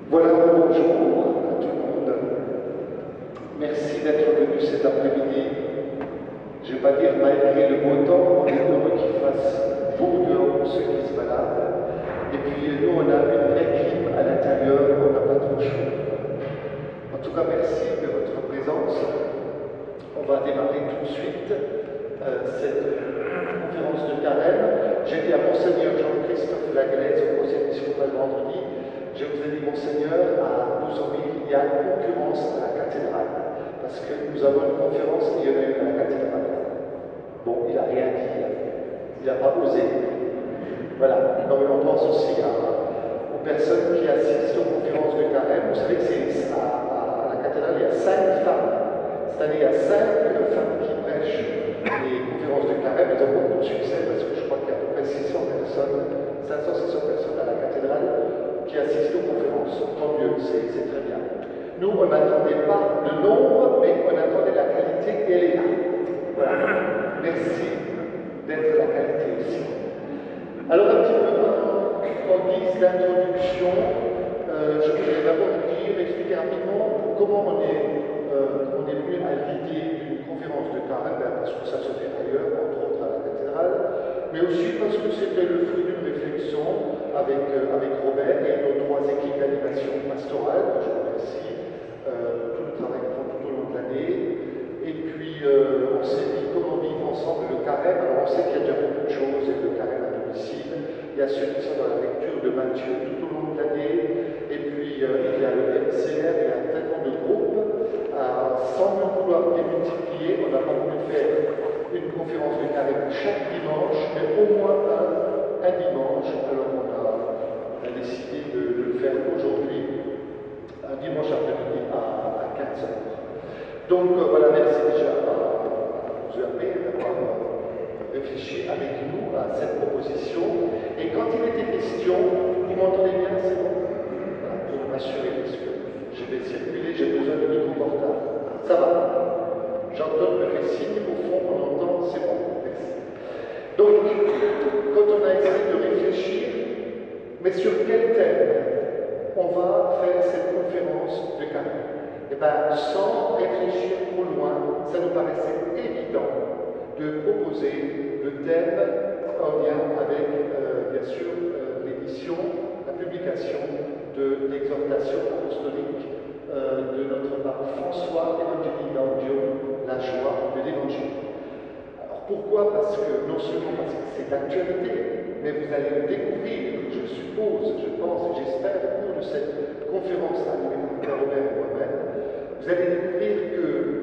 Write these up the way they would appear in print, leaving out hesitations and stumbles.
Voilà, bonjour à tout le monde. Merci d'être venu cet après-midi. Je ne vais pas dire malgré le beau temps, on est heureux qu'il fasse beau dehors pour ceux qui se baladent. Et puis nous, on a une vraie clim à l'intérieur, on n'a pas trop chaud. En tout cas, merci de votre présence. On va démarrer tout de suite cette conférence de carême. J'ai dit à Monseigneur Jean-Christophe Laglaise au conseil épiscopal vendredi, je vous ai dit, Monseigneur, à Bouzonville, il y a une concurrence à la cathédrale, parce que nous avons une conférence et il y en a une à la cathédrale. Bon, il n'a rien dit, il n'a pas osé. Voilà, non, mais on pense aussi aux personnes qui assistent aux conférences de carême. Vous savez que à la cathédrale, il y a 5 femmes. Cette année, il y a 5 femmes qui prêchent les conférences de carême. Elles ont beaucoup de succès parce que je crois qu'il y a à peu près 600 personnes, 500-600 personnes à la cathédrale qui assistent aux conférences. Tant mieux, c'est très bien. Nous, on n'attendait pas le nombre, mais on attendait la qualité, et elle est là. Voilà. Merci d'être la qualité aussi. Alors, un petit peu en guise d'introduction, je voudrais d'abord expliquer rapidement comment on est venu à l'idée d'une conférence de carême, parce que ça se fait ailleurs, entre autres à la cathédrale, mais aussi parce que c'était le fruit d'une réflexion avec Robert et nos 3 équipes d'animation pastorale, que je remercie, tout le travail qu'ils font tout au long de l'année. Et puis, on s'est dit comment vivre ensemble le carême. Alors, on sait qu'il y a déjà beaucoup de choses, et le carême à domicile. Il y a ceux qui sont dans la lecture de Matthieu tout au long de l'année. Et puis, il y a le MCR, il y a tellement de groupes. Sans même vouloir les multiplier, on n'a pas voulu faire une conférence de carême chaque dimanche, mais au moins un dimanche. Alors, on a décidé de le faire aujourd'hui, un dimanche après-midi à 15h. Donc voilà, merci déjà à vous d'avoir réfléchi avec nous à cette proposition. Et quand il était question, vous m'entendez bien, c'est bon? Voilà, pour m'assurer, parce que je vais circuler, j'ai besoin de micro portable. Ça va? J'entends me fait signe, au fond, on entend, c'est bon. Merci. Donc, quand on a essayé de réfléchir, mais sur quel thème on va faire cette conférence de carême? Eh bien, sans réfléchir trop loin, ça nous paraissait évident de proposer le thème en lien avec, bien sûr, l'édition, la publication de l'exhortation apostolique de notre pape François Evangelii Gaudium, la joie de l'Évangile. Alors pourquoi? Parce que, non seulement parce que c'est d'actualité, mais vous allez le découvrir, je suppose, je pense et j'espère, au cours de cette conférence animée par Robert et moi-même, vous allez découvrir que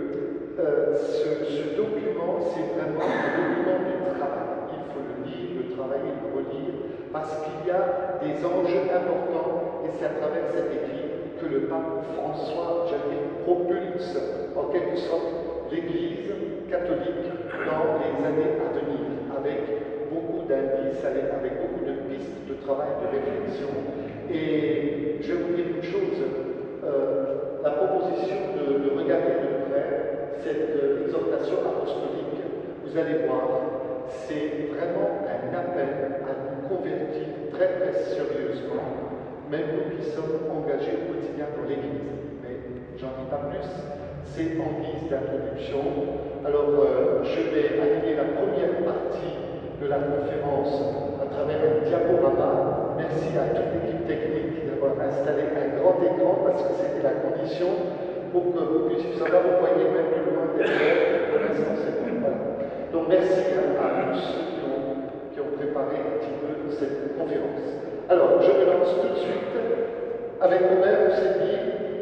ce document, c'est vraiment le document du travail. Il faut le lire, le travailler, le relire, parce qu'il y a des enjeux importants, et c'est à travers cet écrit que le pape François, j'allais dire, propulse en quelque sorte l'Église catholique dans les années à venir, avec beaucoup d'indices, avec beaucoup de pistes de travail, de réflexion. Et je vais vous dire une chose, la proposition de regarder de près cette exhortation apostolique, vous allez voir, c'est vraiment un appel à nous convertir très très sérieusement, même nous qui sommes engagés au quotidien dans l'Église. Mais j'en dis pas plus, c'est en guise d'introduction. Alors, je vais animer la première partie de la conférence à travers un diaporama. Merci à toute l'équipe technique d'avoir installé un grand écran parce que c'était la condition pour que vous puissiez savoir, vous voyez même de loin derrière. Pour l'instant, c'est bon. Voilà. Donc, merci à tous ceux qui ont préparé un petit peu cette conférence. Alors, je me lance tout de suite. Avec Robert, on s'est dit,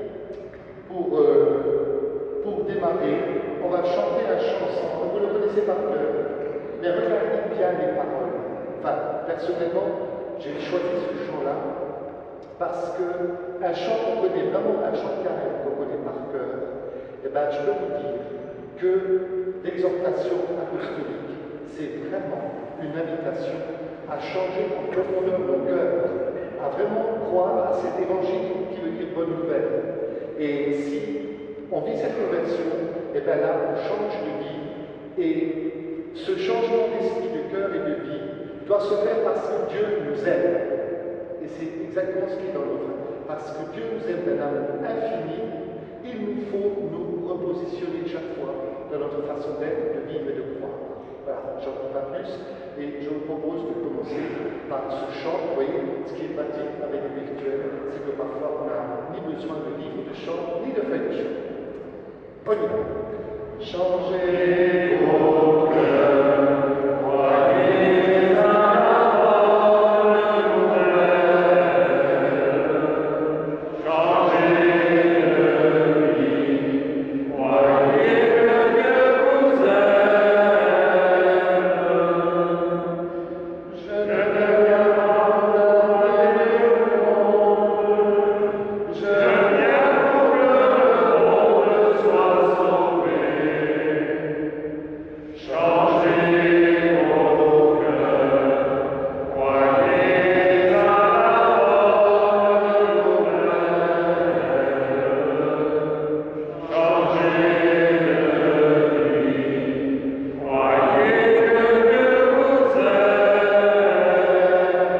pour démarrer, on va chanter la chanson. Vous le connaissez par cœur, mais regardez bien les paroles. Enfin, personnellement, j'ai choisi ce chant-là parce qu'un chant qu'on connaît vraiment, un chant de carême qu'on connaît par cœur, eh bien, je peux vous dire que l'exhortation apostolique, c'est vraiment une invitation à changer en profondeur nos cœurs, à vraiment croire à cet évangile qui veut dire bonne nouvelle. Et si on vit cette conversion, et bien là, on change de vie. Et ce changement d'esprit, de cœur et de vie doit se faire parce que Dieu nous aime. Et c'est exactement ce qui est dans le livre. parce que Dieu nous aime d'un amour infini, il nous faut nous repositionner chaque fois dans notre façon d'être, de vivre et de croire. Voilà, j'en dis pas plus, et je vous propose de commencer par ce chant. Vous voyez, ce qui est pratique avec le virtuel, c'est que parfois on n'a ni besoin de livres de chant, ni de feuilles de chant. On y va. Changez vos cœurs, croyez à la bonne nouvelle. Changez de vie, croyez que Dieu vous aime. Je ne viens pas condamner le monde, je viens pour que le monde soit sauvé. Changez vos cœurs, croyez à la bonne nouvelle. Changez de vie, croyez que Dieu vous aime.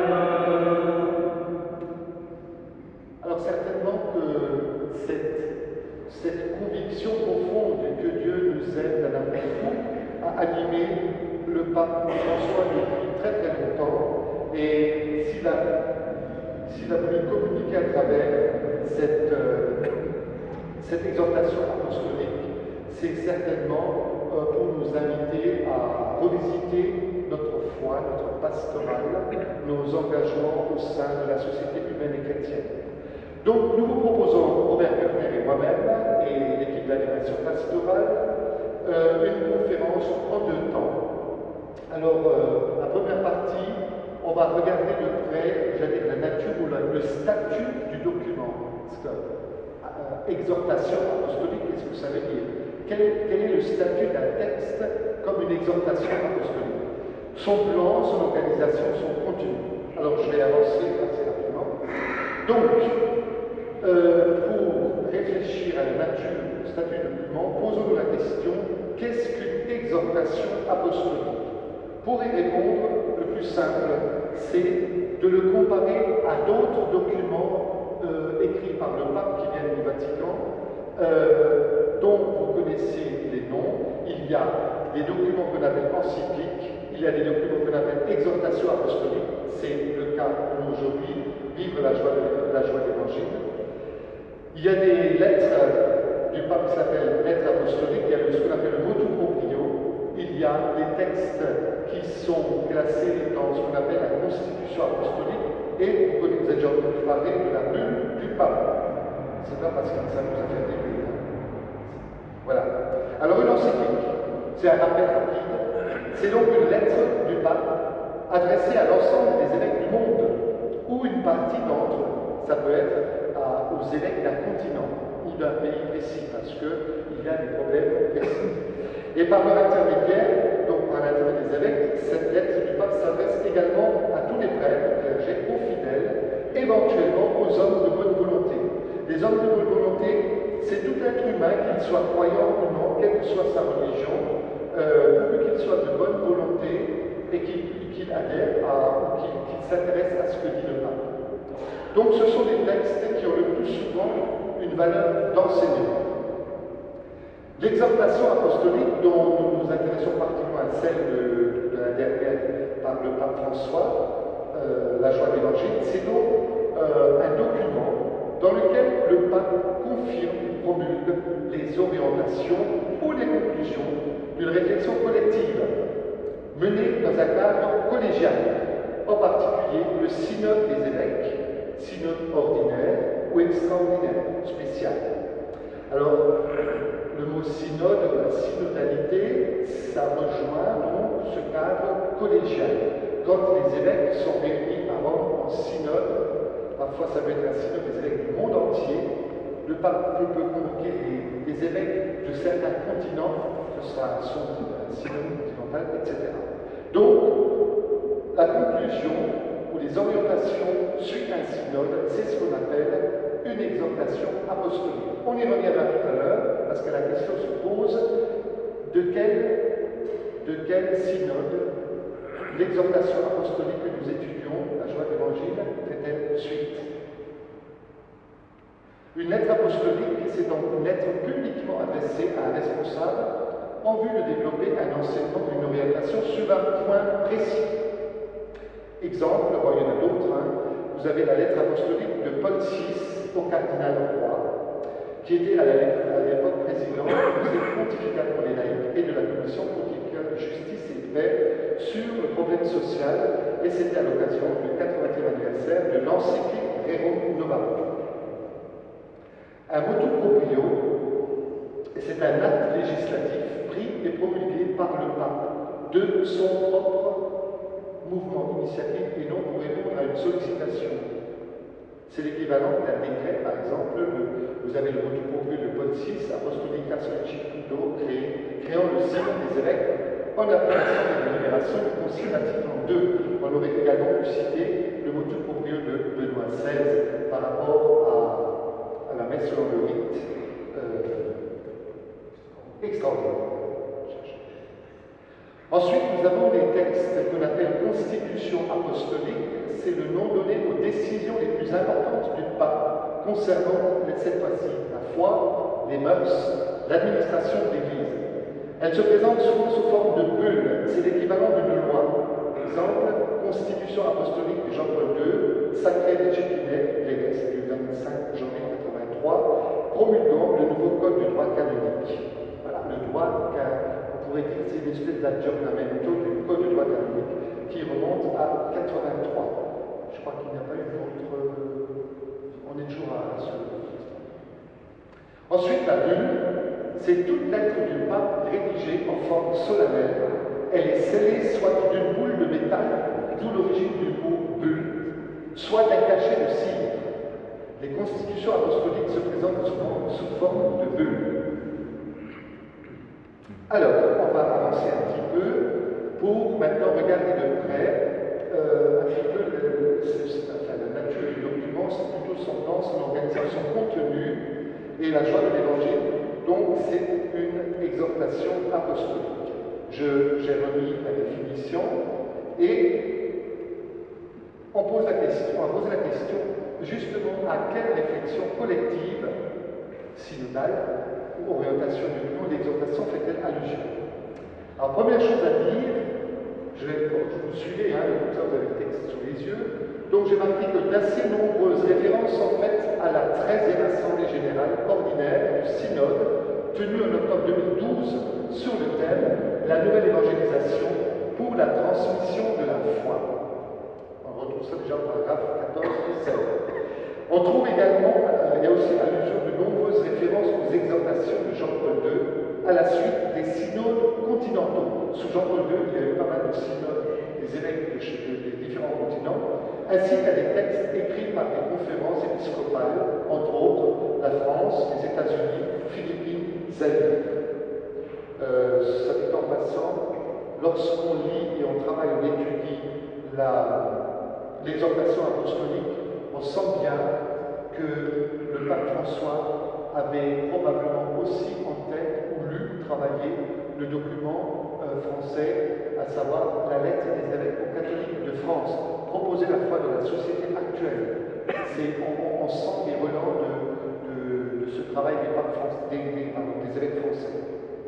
Alors certainement que cette conviction profonde que Dieu nous aime d'un amour fou a animé le pape François depuis très très longtemps, et s'il a voulu communiquer à travers cette exhortation apostolique, c'est certainement pour nous inviter à revisiter notre foi, notre pastorale, nos engagements au sein de la société humaine et chrétienne. Donc nous vous proposons, Robert Kerner et moi-même, et l'équipe d'animation pastorale, une conférence en 2 temps. Alors, la première partie, on va regarder de près, j'allais dire la nature ou le statut du document. Parce que, exhortation apostolique, qu'est-ce que ça veut dire? Quel est le statut d'un texte comme une exhortation apostolique? Son plan, son organisation, son contenu. Alors, je vais avancer assez rapidement. Donc, pour réfléchir à la nature du statut du document, posons-nous la question, qu'est-ce qu'une exhortation apostolique? Pour y répondre, le plus simple, c'est de le comparer à d'autres documents écrits par le pape qui viennent du Vatican, dont vous connaissez les noms. Il y a des documents qu'on appelle encycliques, il y a des documents qu'on appelle exhortations apostoliques, c'est le cas pour nous aujourd'hui, vivre la joie de l'Évangile. Il y a des lettres du pape qui s'appellent lettres apostoliques, il y a ce qu'on appelle le motu proprio, il y a des textes qui sont classés dans ce qu'on appelle la constitution apostolique, et vous avez déjà entendu parler de la bulle du pape. C'est pas parce que ça nous a fait des bulles. Voilà. Alors une encyclique, c'est un rappel rapide, c'est donc une lettre du pape adressée à l'ensemble des évêques du monde, ou une partie d'entre eux. Ça peut être aux évêques d'un continent ou d'un pays précis, parce qu'il y a des problèmes précis. Et par leur intermédiaire, donc par l'intermédiaire des évêques, cette lettre du pape s'adresse également à tous les prêtres, clergés, aux fidèles, éventuellement aux hommes de bonne volonté. Les hommes de bonne volonté, c'est tout être humain, qu'il soit croyant ou non, quelle que soit sa religion, pourvu qu'il soit de bonne volonté et qu'il adhère ou qu'il s'intéresse à ce que dit le pape. Donc ce sont des textes qui ont le plus souvent une valeur d'enseignement. L'exhortation apostolique, dont nous nous intéressons particulièrement à celle de la dernière par le pape François, la joie de l'Évangile, c'est donc un document dans lequel le pape confirme et promulgue les orientations ou les conclusions d'une réflexion collective menée dans un cadre collégial, en particulier le synode des évêques, synode ordinaire ou extraordinaire, spécial. Alors, le mot synode, la synodalité, ça rejoint donc ce cadre collégial. Quand les évêques sont réunis à Rome en synode, parfois ça peut être un synode des évêques du monde entier, le pape peut convoquer les évêques de certains continents, ce sera son synode continental, etc. Donc, la conclusion ou les orientations suite à un synode, c'est ce qu'on appelle une exhortation apostolique. On y reviendra tout à l'heure, parce que la question se pose de quel synode l'exhortation apostolique que nous étudions, la joie de l'Évangile, fait-elle suite? Une lettre apostolique, c'est donc une lettre publiquement adressée à un responsable en vue de développer un enseignement, une orientation sur un point précis. Exemple, bon, il y en a d'autres, hein. Vous avez la lettre apostolique de Paul VI au cardinal Roy, qui était à l'époque président du Conseil pontifical pour les laïcs et de la Commission pontificale de justice et de paix sur le problème social, et c'était à l'occasion du 80e anniversaire de l'encyclique Rerum Novarum. Un motu proprio, c'est un acte législatif pris et promulgué par le pape de son propre mouvement initiative et non pour répondre à une sollicitation. C'est l'équivalent d'un décret, par exemple, vous avez le motu proprio de Paul VI, Apostolica Sollicitudo, créant le signe des évêques en application des délibérations du Concile Vatican II. On aurait également pu citer le motu proprio de Benoît XVI par rapport à la messe selon le rite extraordinaire. Ensuite, nous avons les textes qu'on appelle constitution apostolique. C'est le nom donné aux décisions les plus importantes du pape concernant, cette fois-ci, la foi, les mœurs, l'administration de l'Église. Elle se présente souvent sous forme de bulle. C'est l'équivalent d'une loi. Exemple, constitution apostolique de Jean-Paul II, Sacré Decretine Leges du 25 janvier 83, promulguant le nouveau code du droit canonique. Voilà, le droit on pourrait dire que c'est une espèce d'aggiornamento du code du droit canonique qui remonte à 83. Je crois qu'il n'y a pas eu d'autre. On est toujours à ce. Ensuite, la bulle, c'est toute lettre du pape rédigée en forme solennelle. Elle est scellée soit d'une boule de métal, d'où l'origine du mot bulle, soit d'un cachet de cire. Les constitutions apostoliques se présentent souvent sous forme de bulle. Alors, on va avancer un petit peu pour maintenant regarder de près un petit peu la nature du document, c'est plutôt son temps, son organisation, son contenu et la joie de l'Évangile. Donc, c'est une exhortation apostolique. J'ai remis la définition et on va poser la question justement à quelle réflexion collective, synodale, ou orientation du nom, l'exhortation fait-elle allusion? Alors, première chose à dire, vous suivez, hein, comme ça vous avez le texte sous les yeux, donc j'ai marqué que d'assez nombreuses références sont faites à la 13e Assemblée Générale ordinaire du Synode, tenue en octobre 2012, sur le thème « La nouvelle évangélisation pour la transmission de la foi ». On retrouve ça déjà au paragraphe 14 et 16. On trouve également, il y a aussi allusion de nombreuses références aux exhortations de Jean-Paul II à la suite des synodes continentaux. Sous Jean-Paul II, il y a eu pas mal de synodes des évêques des différents continents, ainsi qu'à des textes écrits par des conférences épiscopales, entre autres la France, les États-Unis, Philippines, Zaïre. Ça dit en passant, lorsqu'on lit et on travaille, on étudie l'exhortation apostolique, on sent bien que le pape François avait probablement aussi en tête ou lu, travaillé le document français, à savoir la lettre des évêques aux catholiques de France, proposer la foi dans la société actuelle. On sent les relents de ce travail des papes français, des évêques français.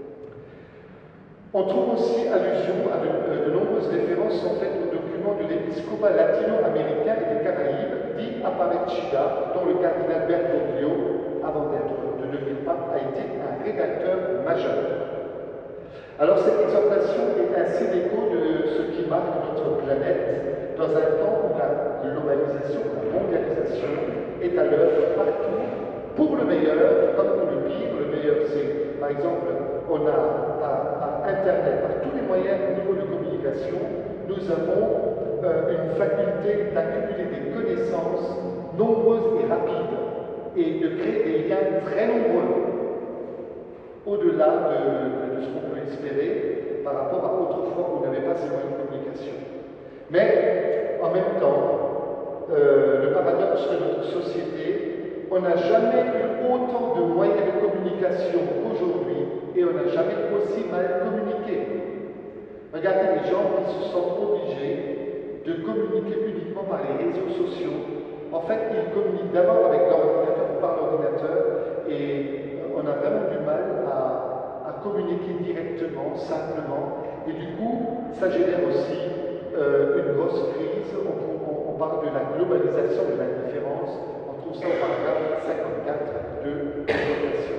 On trouve aussi allusion à de nombreuses références sont faites au document de l'épiscopat latino-américain et des Caraïbes, dit Aparecida, dont le cardinal Bergoglio, avant de devenir pape, a été un rédacteur majeur. Alors cette exhortation est un signe-écho de ce qui marque notre planète dans un temps où la globalisation, la mondialisation est à l'œuvre partout, pour le meilleur comme pour le pire. Le meilleur, c'est, par exemple, on a par Internet, par tous les moyens au niveau de communication, nous avons une faculté d'accumuler des connaissances nombreuses et rapides et de créer des liens très nombreux au-delà de ce qu'on peut espérer par rapport à autrefois où on n'avait pas ces moyens de communication. Mais en même temps, le paradoxe de notre société, on n'a jamais eu autant de moyens de communication qu'aujourd'hui et on n'a jamais aussi mal communiqué. Regardez les gens qui se sentent obligés de communiquer uniquement par les réseaux sociaux. En fait, ils communiquent d'abord avec l'ordinateur par l'ordinateur et on a vraiment du mal à communiquer directement, simplement. Et du coup, ça génère aussi une grosse crise. On parle de la globalisation de l'indifférence. On trouve ça au paragraphe 54 de l'exhortation.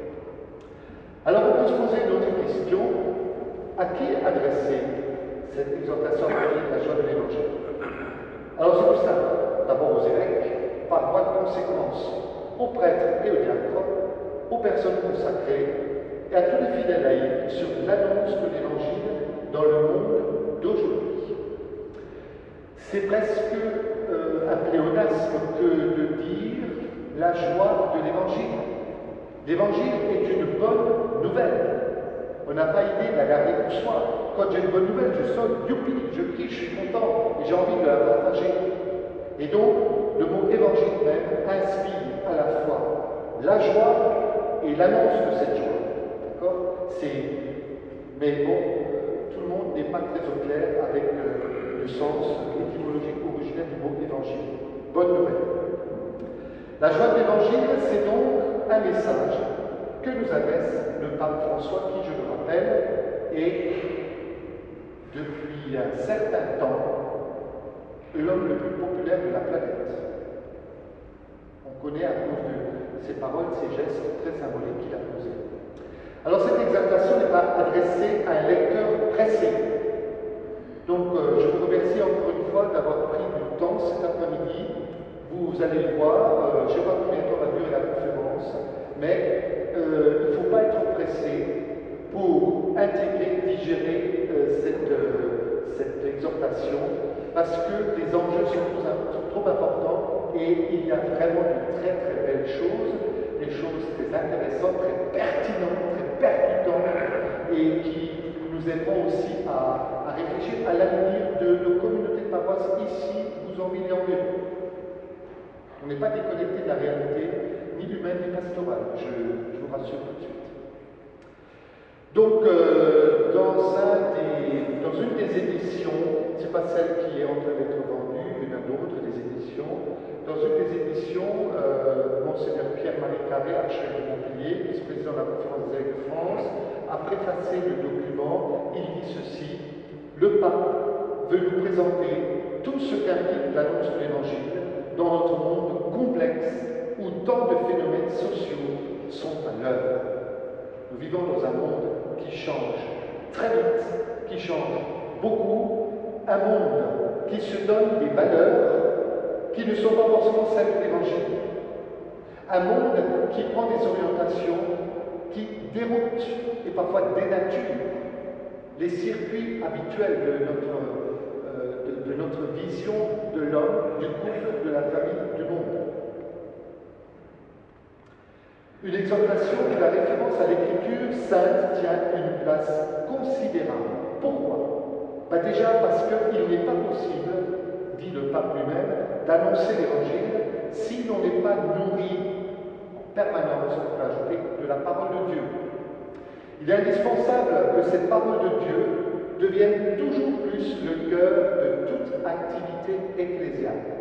Alors on peut se poser une autre question. À qui adresser cette exhortation à la joie de l'Évangile? Alors c'est tout simple. D'abord aux évêques, par voie de conséquence, aux prêtres et aux diacres, aux personnes consacrées et à tous les fidèles laïcs sur l'annonce de l'Évangile dans le monde d'aujourd'hui. C'est presque un pléonasme que de dire la joie de l'Évangile. L'Évangile est une bonne nouvelle. On n'a pas idée de la garder pour soi. Quand j'ai une bonne nouvelle, je saute, youpi, je crie, je suis content et j'ai envie de la partager. Et donc, le mot évangile même inspire à la fois la joie et l'annonce de cette joie. D'accord? Mais bon, tout le monde n'est pas très au clair avec le sens étymologique originel du mot évangile. Bonne nouvelle. La joie de l'évangile, c'est donc un message que nous adresse le pape François, qui, je le rappelle, est depuis un certain temps l'homme le plus populaire de la planète. On connaît à cause de ses paroles, ses gestes très symboliques qu'il a posés. Alors cette exaltation n'est pas adressée à un lecteur pressé. Donc je vous remercie encore une fois d'avoir pris du temps cet après-midi. Vous allez le voir, je ne sais pas combien de temps va durer la conférence, mais il ne faut pas être pressé pour intégrer, digérer cette exhortation, parce que les enjeux sont trop importants et il y a vraiment de très très belles choses, des choses très intéressantes, très pertinentes, très percutantes et qui nous aideront aussi à réfléchir à l'avenir de nos communautés de paroisse ici, Bouzonville et environ. On n'est pas déconnecté de la réalité, ni humaine ni pastorale, je vous rassure tout de suite. Donc, dans une des éditions, ce n'est pas celle qui est en train d'être vendue, il y en a d'autres, des éditions. Dans une des éditions, Monseigneur Pierre-Marie Carré, archevêque de Montpellier, vice-président de la Conférence des évêques de France, a préfacé le document. Il dit ceci: le pape veut nous présenter tout ce qu'implique l'annonce de l'Évangile dans notre monde complexe où tant de phénomènes sociaux sont à l'œuvre. Nous vivons dans un monde qui change très vite, qui change beaucoup, un monde qui se donne des valeurs qui ne sont pas forcément celles de l'Évangile, un monde qui prend des orientations qui déroutent et parfois dénaturent les circuits habituels de notre vision de l'homme, du couple, de la famille, du monde. Une exhortation où la référence à l'écriture sainte tient une place considérable. Pourquoi? Déjà parce qu'il n'est pas possible, dit le pape lui-même, d'annoncer l'évangile si l'on n'est pas nourri en permanence, on peut ajouter, de la parole de Dieu. Il est indispensable que cette parole de Dieu devienne toujours plus le cœur de toute activité ecclésiale.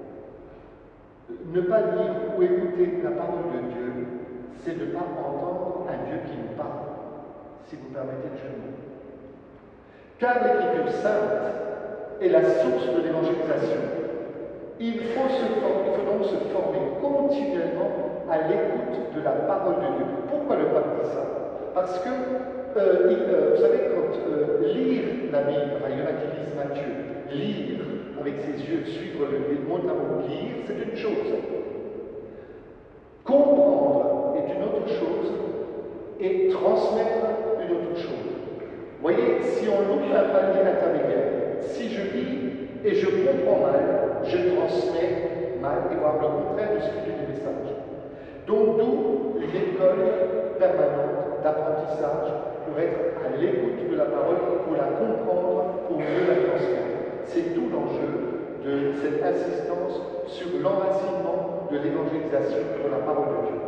Ne pas lire ou écouter la parole de Dieu, c'est ne pas entendre un Dieu qui nous parle, si vous permettez le jeu de mots. Car l'Écriture sainte est la source de l'évangélisation. Il faut donc se former continuellement à l'écoute de la parole de Dieu. Pourquoi le pape dit ça? Parce que, vous savez, quand lire la Bible, il y en a qui lisent Matthieu, lire avec ses yeux, suivre le mot de la Bible, lire, c'est une chose. Comprendre est une autre chose et transmettre une autre chose. Vous voyez, si on loupe un palier intermédiaire, si je lis et je comprends mal, je transmets mal, et voire le contraire de ce qui est du message. Donc, d'où l'école permanente d'apprentissage pour être à l'écoute de la parole, pour la comprendre, pour mieux la transmettre. C'est tout l'enjeu de cette insistance sur l'enracinement de l'évangélisation pour la parole de Dieu.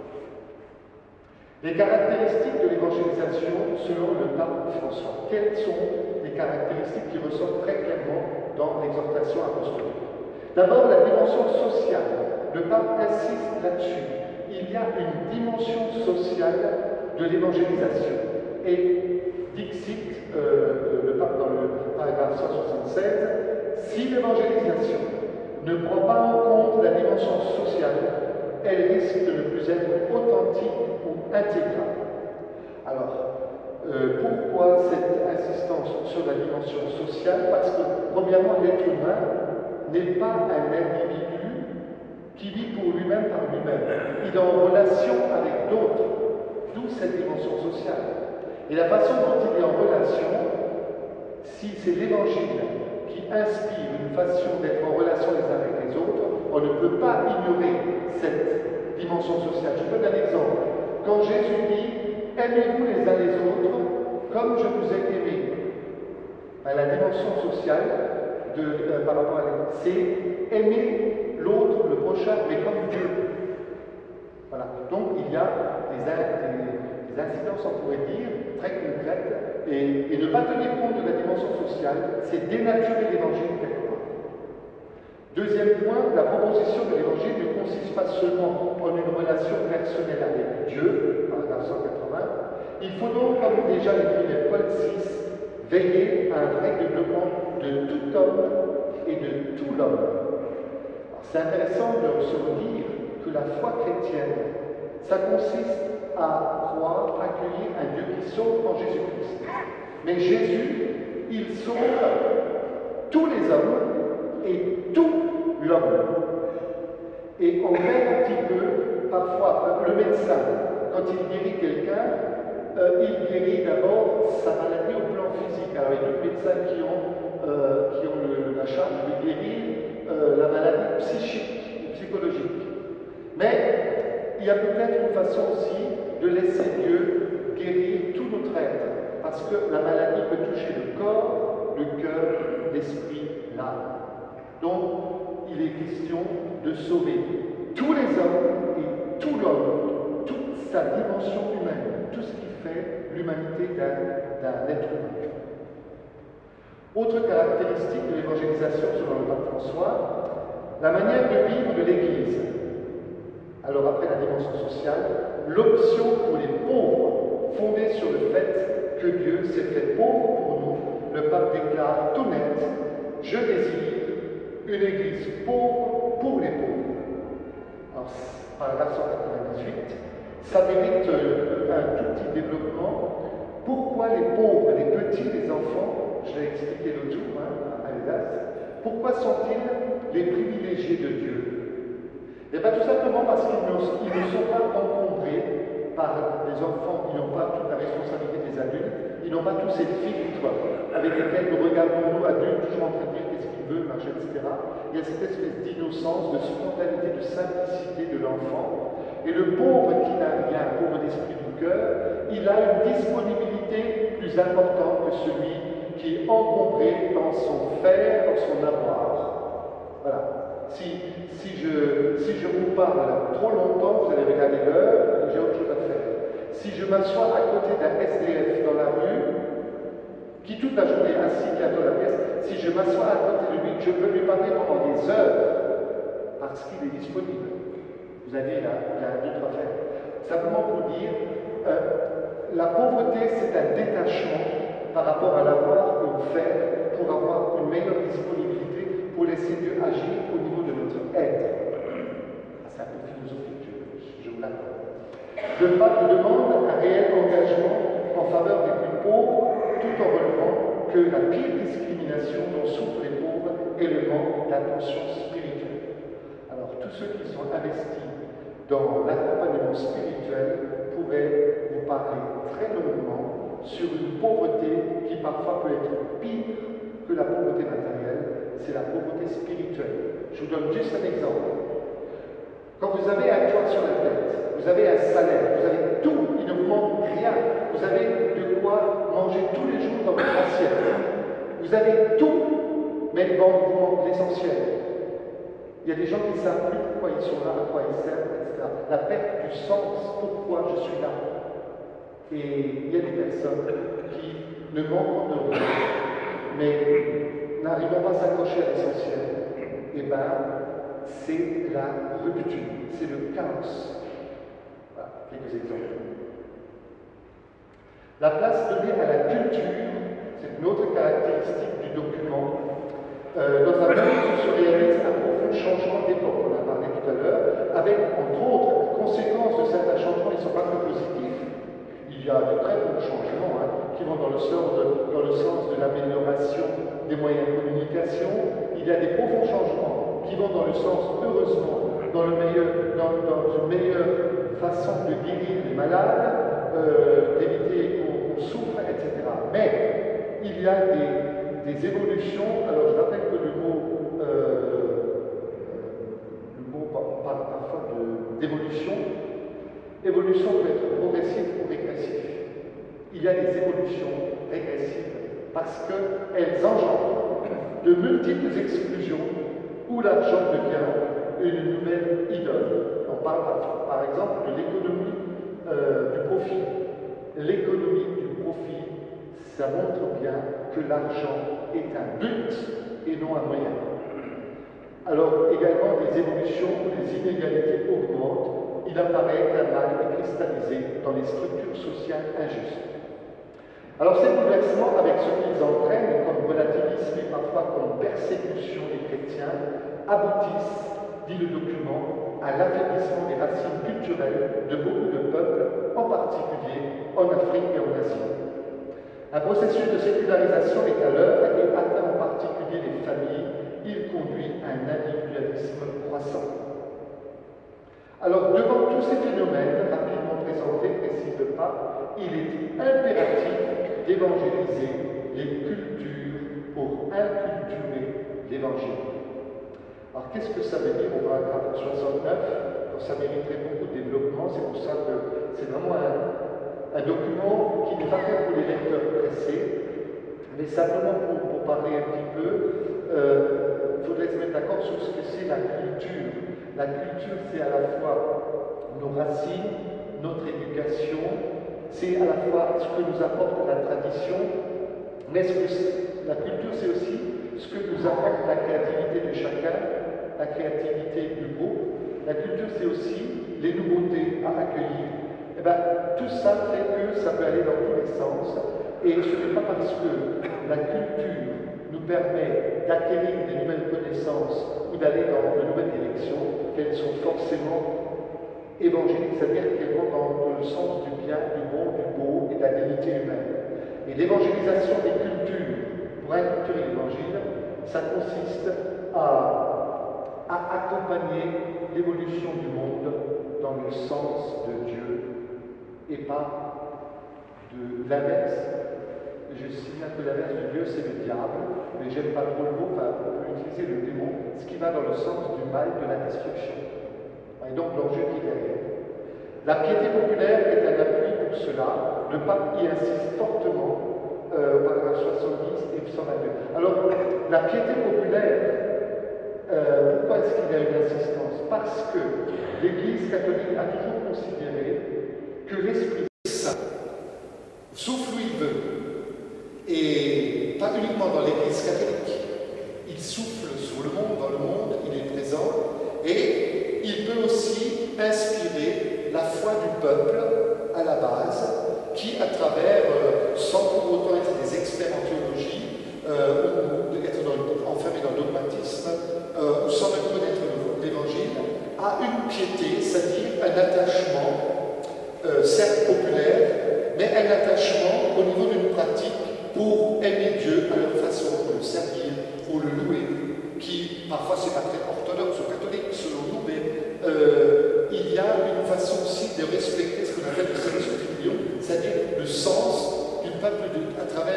Les caractéristiques de l'évangélisation selon le pape François. Quelles sont les caractéristiques qui ressortent très clairement dans l'exhortation apostolique? D'abord, la dimension sociale le pape insiste là-dessus. Il y a une dimension sociale de l'évangélisation. Et dixit le pape dans le paragraphe 176, si l'évangélisation ne prend pas en compte la dimension sociale, elle risque de ne plus être authentique ou intégrale. Alors, pourquoi cette insistance sur la dimension sociale? Parce que, premièrement, l'être humain n'est pas un individu qui vit pour lui-même par lui-même. Il est en relation avec d'autres, d'où cette dimension sociale. Et la façon dont il est en relation, si c'est l'Évangile qui inspire une façon d'être en relation les uns avec les autres, on ne peut pas ignorer cette dimension sociale. Je donne un exemple. Quand Jésus dit « Aimez-vous les uns les autres comme je vous ai aimé », la dimension sociale par rapport à l'Église, c'est aimer l'autre, le prochain, mais comme Dieu. Voilà. Donc il y a des incidences, on pourrait dire, très concrètes, et ne pas tenir compte de la dimension sociale, c'est dénaturer l'Évangile quelque part. Deuxième point, la proposition de l'Évangile ne consiste pas seulement en une relation personnelle avec Dieu, paragraphe 180. Il faut donc, comme déjà l'écrivait Paul VI, veiller à un vrai développement de tout homme et de tout l'homme. C'est intéressant de se dire que la foi chrétienne, ça consiste à croire, accueillir un Dieu qui sauve en Jésus-Christ. Mais Jésus, il sauve tous les hommes et tout l'homme. Et on rêve un petit peu, parfois, le médecin, quand il guérit quelqu'un, il guérit d'abord sa maladie au plan physique. Alors il y a d'autres médecins qui ont la charge de guérir la maladie psychique ou psychologique. Mais il y a peut-être une façon aussi de laisser Dieu guérir tout notre être, parce que la maladie peut toucher le corps, le cœur, l'esprit, l'âme. Donc, il est question de sauver tous les hommes et tout l'homme, toute sa dimension humaine, tout ce qui fait l'humanité d'un être humain. Autre caractéristique de l'évangélisation selon le pape François, la manière de vivre de l'Église. Alors après la dimension sociale, l'option pour les pauvres, fondée sur le fait que Dieu s'est fait pauvre pour nous. Le pape déclare tout net, je désire une Église pauvre pour les pauvres. Alors, paragraphe 198, ça mérite un tout petit développement. Pourquoi les pauvres, les petits, les enfants, je l'ai expliqué l'autre jour à Alsace, pourquoi sont-ils les privilégiés de Dieu? Et bien tout simplement parce qu'ils ne sont pas encombrés par les enfants, ils n'ont pas toute la responsabilité des adultes, ils n'ont pas tous ces filtres avec lesquels nous regardons, nous adultes, toujours en train de dire qu'est-ce qu'il veut, machin, etc. Il y a cette espèce d'innocence, de spontanéité, de simplicité de l'enfant. Et le pauvre qui n'a rien, pauvre d'esprit du cœur, il a une disponibilité plus importante que celui qui est encombré dans son faire, dans son avoir. Voilà. Si je vous parle trop longtemps, vous allez regarder l'heure, j'ai autre chose à faire. Si je m'assois à côté d'un SDF dans la rue, qui toute la journée est assis bientôt la pièce, si je m'assois à côté de lui, je peux lui parler pendant des heures, parce qu'il est disponible. Vous avez là, il y a d'autres affaires. Simplement pour dire, la pauvreté, c'est un détachement par rapport à l'avoir ou le faire, pour avoir une meilleure disponibilité, pour laisser Dieu agir au niveau de notre être. C'est un peu philosophique, je vous l'accorde. Le pape demande un réel engagement en faveur des plus pauvres, tout en relevant que la pire discrimination dont souffrent les pauvres est le manque d'attention spirituelle. Alors, tous ceux qui sont investis dans l'accompagnement spirituel pourraient vous parler très longuement sur une pauvreté qui parfois peut être pire que la pauvreté matérielle, c'est la pauvreté spirituelle. Je vous donne juste un exemple. Quand vous avez un toit sur la tête, vous avez un salaire, vous avez tout, il ne vous manque rien, vous avez de quoi manger tous les jours dans votre assiette. Vous avez tout, mais il vous manque l'essentiel. Il y a des gens qui ne savent plus pourquoi ils sont là, à quoi ils servent, etc. La perte du sens, pourquoi je suis là. Et il y a des personnes qui ne manquent de rien, mais n'arrivant pas à s'accrocher à l'essentiel. Eh bien, c'est la rupture, c'est le chaos. Voilà, quelques exemples. La place donnée à la culture, c'est une autre caractéristique du document. Dans un monde où se réalise un profond changement d'époque, on en a parlé tout à l'heure, avec entre autres les conséquences de certains changements qui ne sont pas très positifs. Il y a de très bons changements qui vont dans le sens de l'amélioration des moyens de communication. Il y a des profonds changements qui vont dans le sens, heureusement, dans une meilleure façon de guérir les malades, d'éviter qu'on souffre, etc. Mais il y a des évolutions. Alors je rappelle que le mot on parle parfois d'évolution. Évolution peut être progressive ou régressive. Il y a des évolutions régressives parce qu'elles engendrent de multiples exclusions où l'argent devient une nouvelle idole. On parle par exemple de l'économie du profit. L'économie du profit, ça montre bien que l'argent est un but et non un moyen. Alors également des évolutions où les inégalités augmentent, il apparaît qu'un mal est cristallisé dans les structures sociales injustes. Alors ces bouleversements, avec ce qu'ils entraînent, comme relativisme et parfois comme persécution des chrétiens, aboutissent, dit le document, à l'affaiblissement des racines culturelles de beaucoup de peuples, en particulier en Afrique et en Asie. Un processus de sécularisation est à l'œuvre et atteint en particulier les familles. Il conduit à un individualisme croissant. Alors, devant tous ces phénomènes rapidement présentés, précise le pape, il est impératif d'évangéliser les cultures pour inculturer l'Évangile. Alors, qu'est-ce que ça veut dire au paragraphe 69? Alors, ça mériterait beaucoup de développement, c'est pour ça que c'est vraiment un document qui n'est pas fait pour les lecteurs pressés, mais simplement pour parler un petit peu, il faudrait se mettre d'accord sur ce que c'est la culture. La culture, c'est à la fois nos racines, notre éducation, c'est à la fois ce que nous apporte la tradition, mais la culture, c'est aussi ce que nous apporte la créativité de chacun, la créativité du groupe. La culture, c'est aussi les nouveautés à accueillir. Et bien, tout ça fait que ça peut aller dans tous les sens, et ce n'est pas parce que la culture nous permet d'acquérir des nouvelles connaissances ou d'aller dans de nouvelles directions qu'elles sont forcément évangéliques, c'est-à-dire qu'elles vont dans le sens du bien, du bon, du beau et de la dignité humaine. Et l'évangélisation des cultures, pour inculturer l'évangile, ça consiste à accompagner l'évolution du monde dans le sens de Dieu et pas de l'inverse. Je signale que l'inverse de Dieu, c'est le diable, mais j'aime pas trop le mot, enfin, on peut utiliser le démon, ce qui va dans le sens du mal, de la destruction. Et donc l'enjeu qui est derrière. La piété populaire est un appui pour cela. Le pape y insiste fortement au paragraphe 70 et 122. Alors, la piété populaire, pourquoi est-ce qu'il y a une insistance? Parce que l'Église catholique a toujours considéré que l'Esprit Saint souffle où il veut. Et pas uniquement dans l'Église catholique. Il souffle sur le monde, dans le monde, il est présent, et il peut aussi inspirer la foi du peuple à la base, qui à travers, sans pour autant être des experts en théologie, ou être enfermé dans le dogmatisme, ou sans même connaître l'Évangile, a une piété, c'est-à-dire un attachement, certes populaire, mais un attachement au niveau d'une pratique pour aimer Dieu à leur façon, pour le servir, pour le louer, qui parfois c'est pas très orthodoxe ou catholique selon nous, mais il y a une façon aussi de respecter ce qu'on appelle le service au filion, c'est-à-dire le sens du peuple, à travers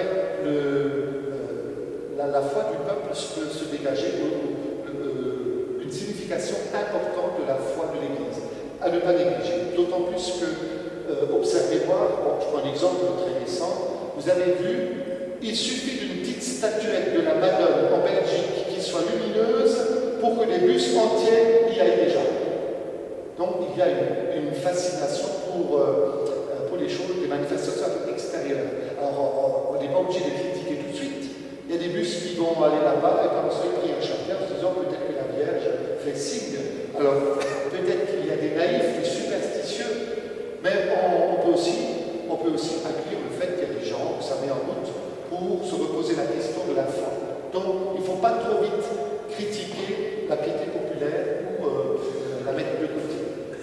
la foi du peuple peut se dégager une signification importante de la foi de l'Église, à ne pas négliger. D'autant plus que, observez-moi, bon, je prends un exemple très récent, vous avez vu, il suffit d'une petite statuette de la Madone en Belgique qui soit lumineuse pour que les bus entiers y aillent déjà. Donc il y a une fascination pour les choses, des manifestations extérieures. Alors on n'est pas obligé de les critiquer tout de suite. Il y a des bus qui vont aller là-bas et par exemple prier un chacun en se disant peut-être que la Vierge fait signe Alors, peut-être qu'il y a des naïfs, des superstitieux, mais on peut aussi accueillir le fait qu'il y a des gens, ça met en doute, pour se reposer la question de la foi. Donc, il ne faut pas trop vite critiquer la piété populaire ou la mettre de côté.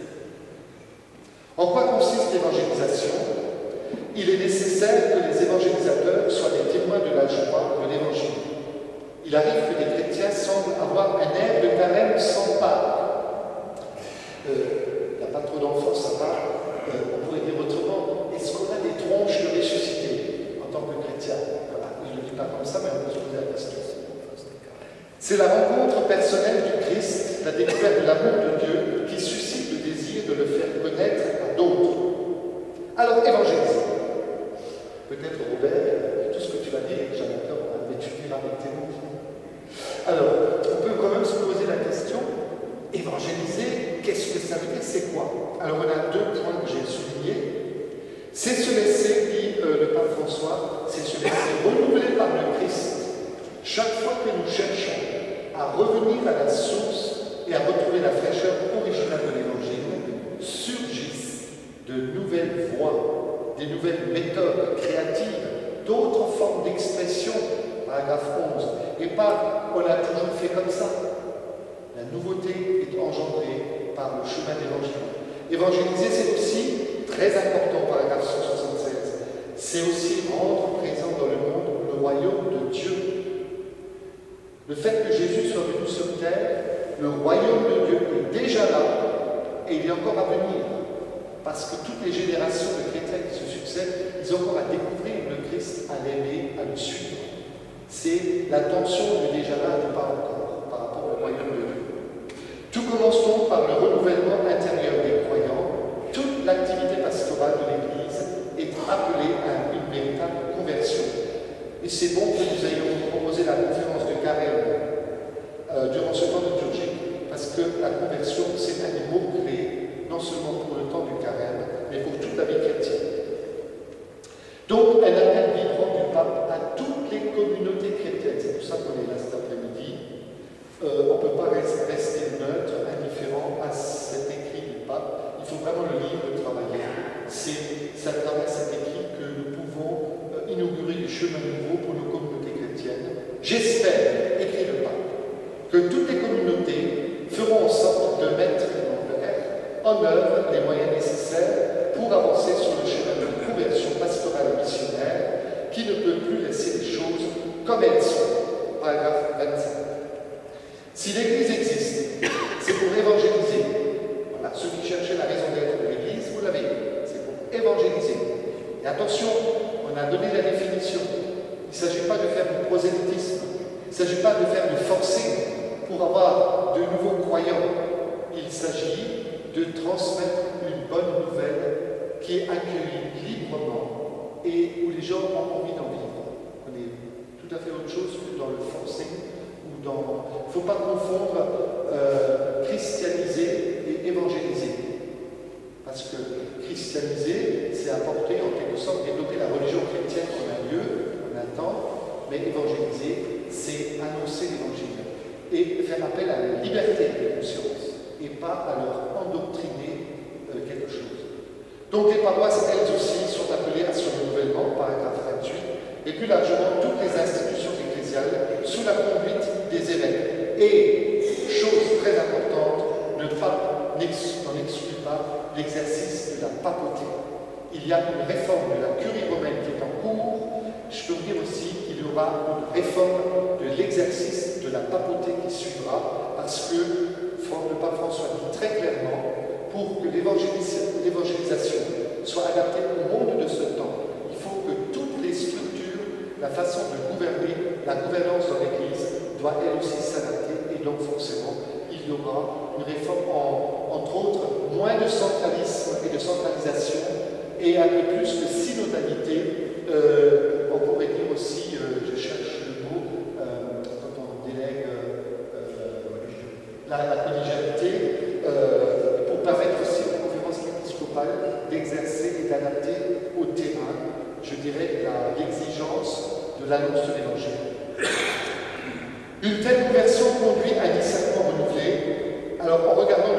En quoi consiste l'évangélisation? Il est nécessaire que les évangélisateurs soient des témoins de la joie de l'évangile. Il arrive que les chrétiens semblent avoir un air de carême sans part. Il n'y a pas trop d'enfants, ça va. On pourrait dire autrement, est-ce qu'on a des tronches de ressuscités en tant que chrétien? Voilà, je ne le dis pas comme ça, mais on peut se poser la question. C'est la rencontre personnelle du Christ, la découverte de l'amour de Dieu qui suscite le désir de le faire connaître à d'autres. Alors, évangéliser. Peut-être, Robert, tout ce que tu vas dire, j'adore, mais tu diras avec tes mots. Alors, on peut quand même se poser la question, évangéliser, qu'est-ce que ça veut dire, c'est quoi? Alors, on a deux points que j'ai soulignés. C'est se laisser, dit le pape François, c'est se laisser renouveler par le Christ. Chaque fois que nous cherchons à revenir à la source et à retrouver la fraîcheur originale de l'Évangile, surgissent de nouvelles voies, des nouvelles méthodes créatives, d'autres formes d'expression, paragraphe 11, et pas on a toujours fait comme ça. La nouveauté est engendrée par le chemin d'évangile. Évangéliser, c'est aussi très important, paragraphe 176. C'est aussi rendre présent dans le monde le royaume de Dieu. Le fait que Jésus soit venu sur terre, le royaume de Dieu est déjà là et il est encore à venir. Parce que toutes les générations de chrétiens qui se succèdent, ils ont encore à découvrir le Christ, à l'aimer, à le suivre. C'est l'attention du déjà là et pas encore par rapport au royaume de Dieu. Tout commence donc par le renouvellement intérieur des croyants. Toute l'activité pastorale de l'Église est appelée à une véritable conversion. Et c'est bon que nous ayons proposé la conférence de Carême durant ce temps liturgique, parce que la conversion, c'est un des mots-clés, non seulement pour le temps du Carême, mais pour toute la vie chrétienne. Donc, un appel vibrant du pape à toutes les communautés chrétiennes. C'est pour ça qu'on est là cet après-midi. On ne peut pas rester neutre, indifférent à cet écrit du pape. Il faut vraiment le lire, le travailler. C'est à travers cet écrit que nous pouvons inaugurer des chemins nouveaux pour nos communautés chrétiennes. J'espère, écrit le pape, que toutes les communautés feront en sorte de mettre en œuvre les moyens nécessaires pour avancer sur le chemin de conversion pastorale et missionnaire qui ne peut plus laisser les choses comme elles sont. Paragraphe 25. Si l'Église existe, c'est pour évangéliser. Voilà, ceux qui cherchaient la raison d'être de l'Église, vous l'avez dit, c'est pour évangéliser. Et attention, on a donné la définition. Il ne s'agit pas de faire du prosélytisme, il ne s'agit pas de faire du forcing pour avoir de nouveaux croyants. Il s'agit de transmettre une bonne nouvelle qui est accueillie librement et où les gens ont envie d'en vivre. On est tout à fait autre chose que dans le forcing ou dans... Il ne faut pas confondre christianiser et évangéliser. Parce que christianiser, c'est apporter en quelque sorte, développer la religion chrétienne qu'on a lieu, qu'on attend, mais évangéliser, c'est annoncer l'évangile et faire appel à la liberté de conscience et pas à leur endoctriner quelque chose. Donc les paroisses, elles aussi, sont appelées à ce renouvellement, paragraphe 28, et plus largement toutes les institutions ecclésiales sous la conduite des évêques. Et, chose très importante, le pape n'en exclut pas l'exercice de la papauté. Il y a une réforme de la curie romaine qui est en cours. Je peux vous dire aussi qu'il y aura une réforme de l'exercice de la papauté qui suivra, parce que le pape François dit très clairement, pour que l'évangélisation soit adaptée au monde de ce temps, il faut que toutes les structures, la façon de gouverner, la gouvernance dans l'Église doit elle aussi s'adapter, et donc forcément, il y aura une réforme, entre autres, moins de centralisme et de centralisation, et un peu plus de synodalité. On pourrait dire aussi, je cherche le mot, quand on délègue la collégialité, pour permettre aussi aux conférences épiscopales d'exercer et d'adapter au terrain, je dirais, l'exigence de l'annonce de l'Évangile. Une telle conversion conduit à un discernement renouvelé. Alors, en regardant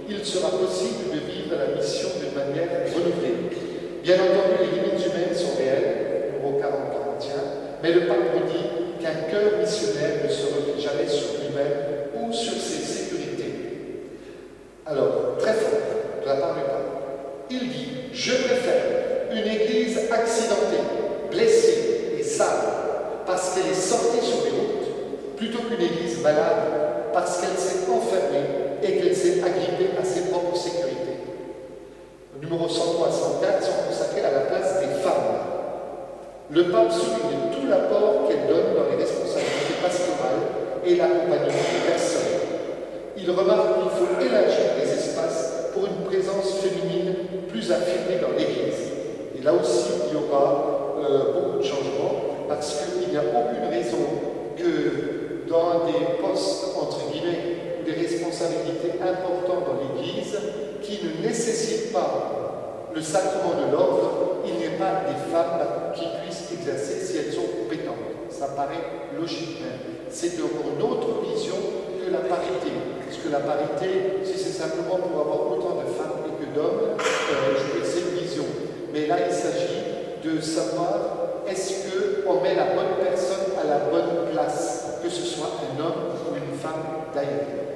il sera possible de vivre la mission d'une manière renouvelée. Bien entendu, les limites humaines sont réelles, numéro 40-41, mais le pape nous dit qu'un cœur missionnaire ne se replie jamais sur lui-même ou sur ses sécurités. Alors, très fort, de la part du pape, il dit « Je préfère une église accidentée, blessée et sale, parce qu'elle est sortie sur les routes, plutôt qu'une église malade, parce qu'elle s'est enfermée et qu'elle s'est agrippée à ses propres sécurités. » Le numéro 103 et 104 sont consacrés à la place des femmes. Le pape souligne tout l'apport qu'elles donnent dans les responsabilités pastorales et l'accompagnement des personnes. Il remarque qu'il faut élargir les espaces pour une présence féminine plus affirmée dans l'Église. Et là aussi, il y aura beaucoup de changements, parce qu'il n'y a aucune raison que dans des postes, entre guillemets, ou des responsabilités importantes dans l'Église, qui ne nécessitent pas le sacrement de l'ordre, il n'y ait pas des femmes qui puissent exercer si elles sont compétentes. Ça paraît logique même. C'est encore une autre vision que la parité. Parce que la parité, si c'est simplement pour avoir autant de femmes et que d'hommes, c'est une vision. Mais là, il s'agit de savoir est-ce qu'on met la bonne personne à la bonne place, que ce soit un homme ou une femme d'ailleurs.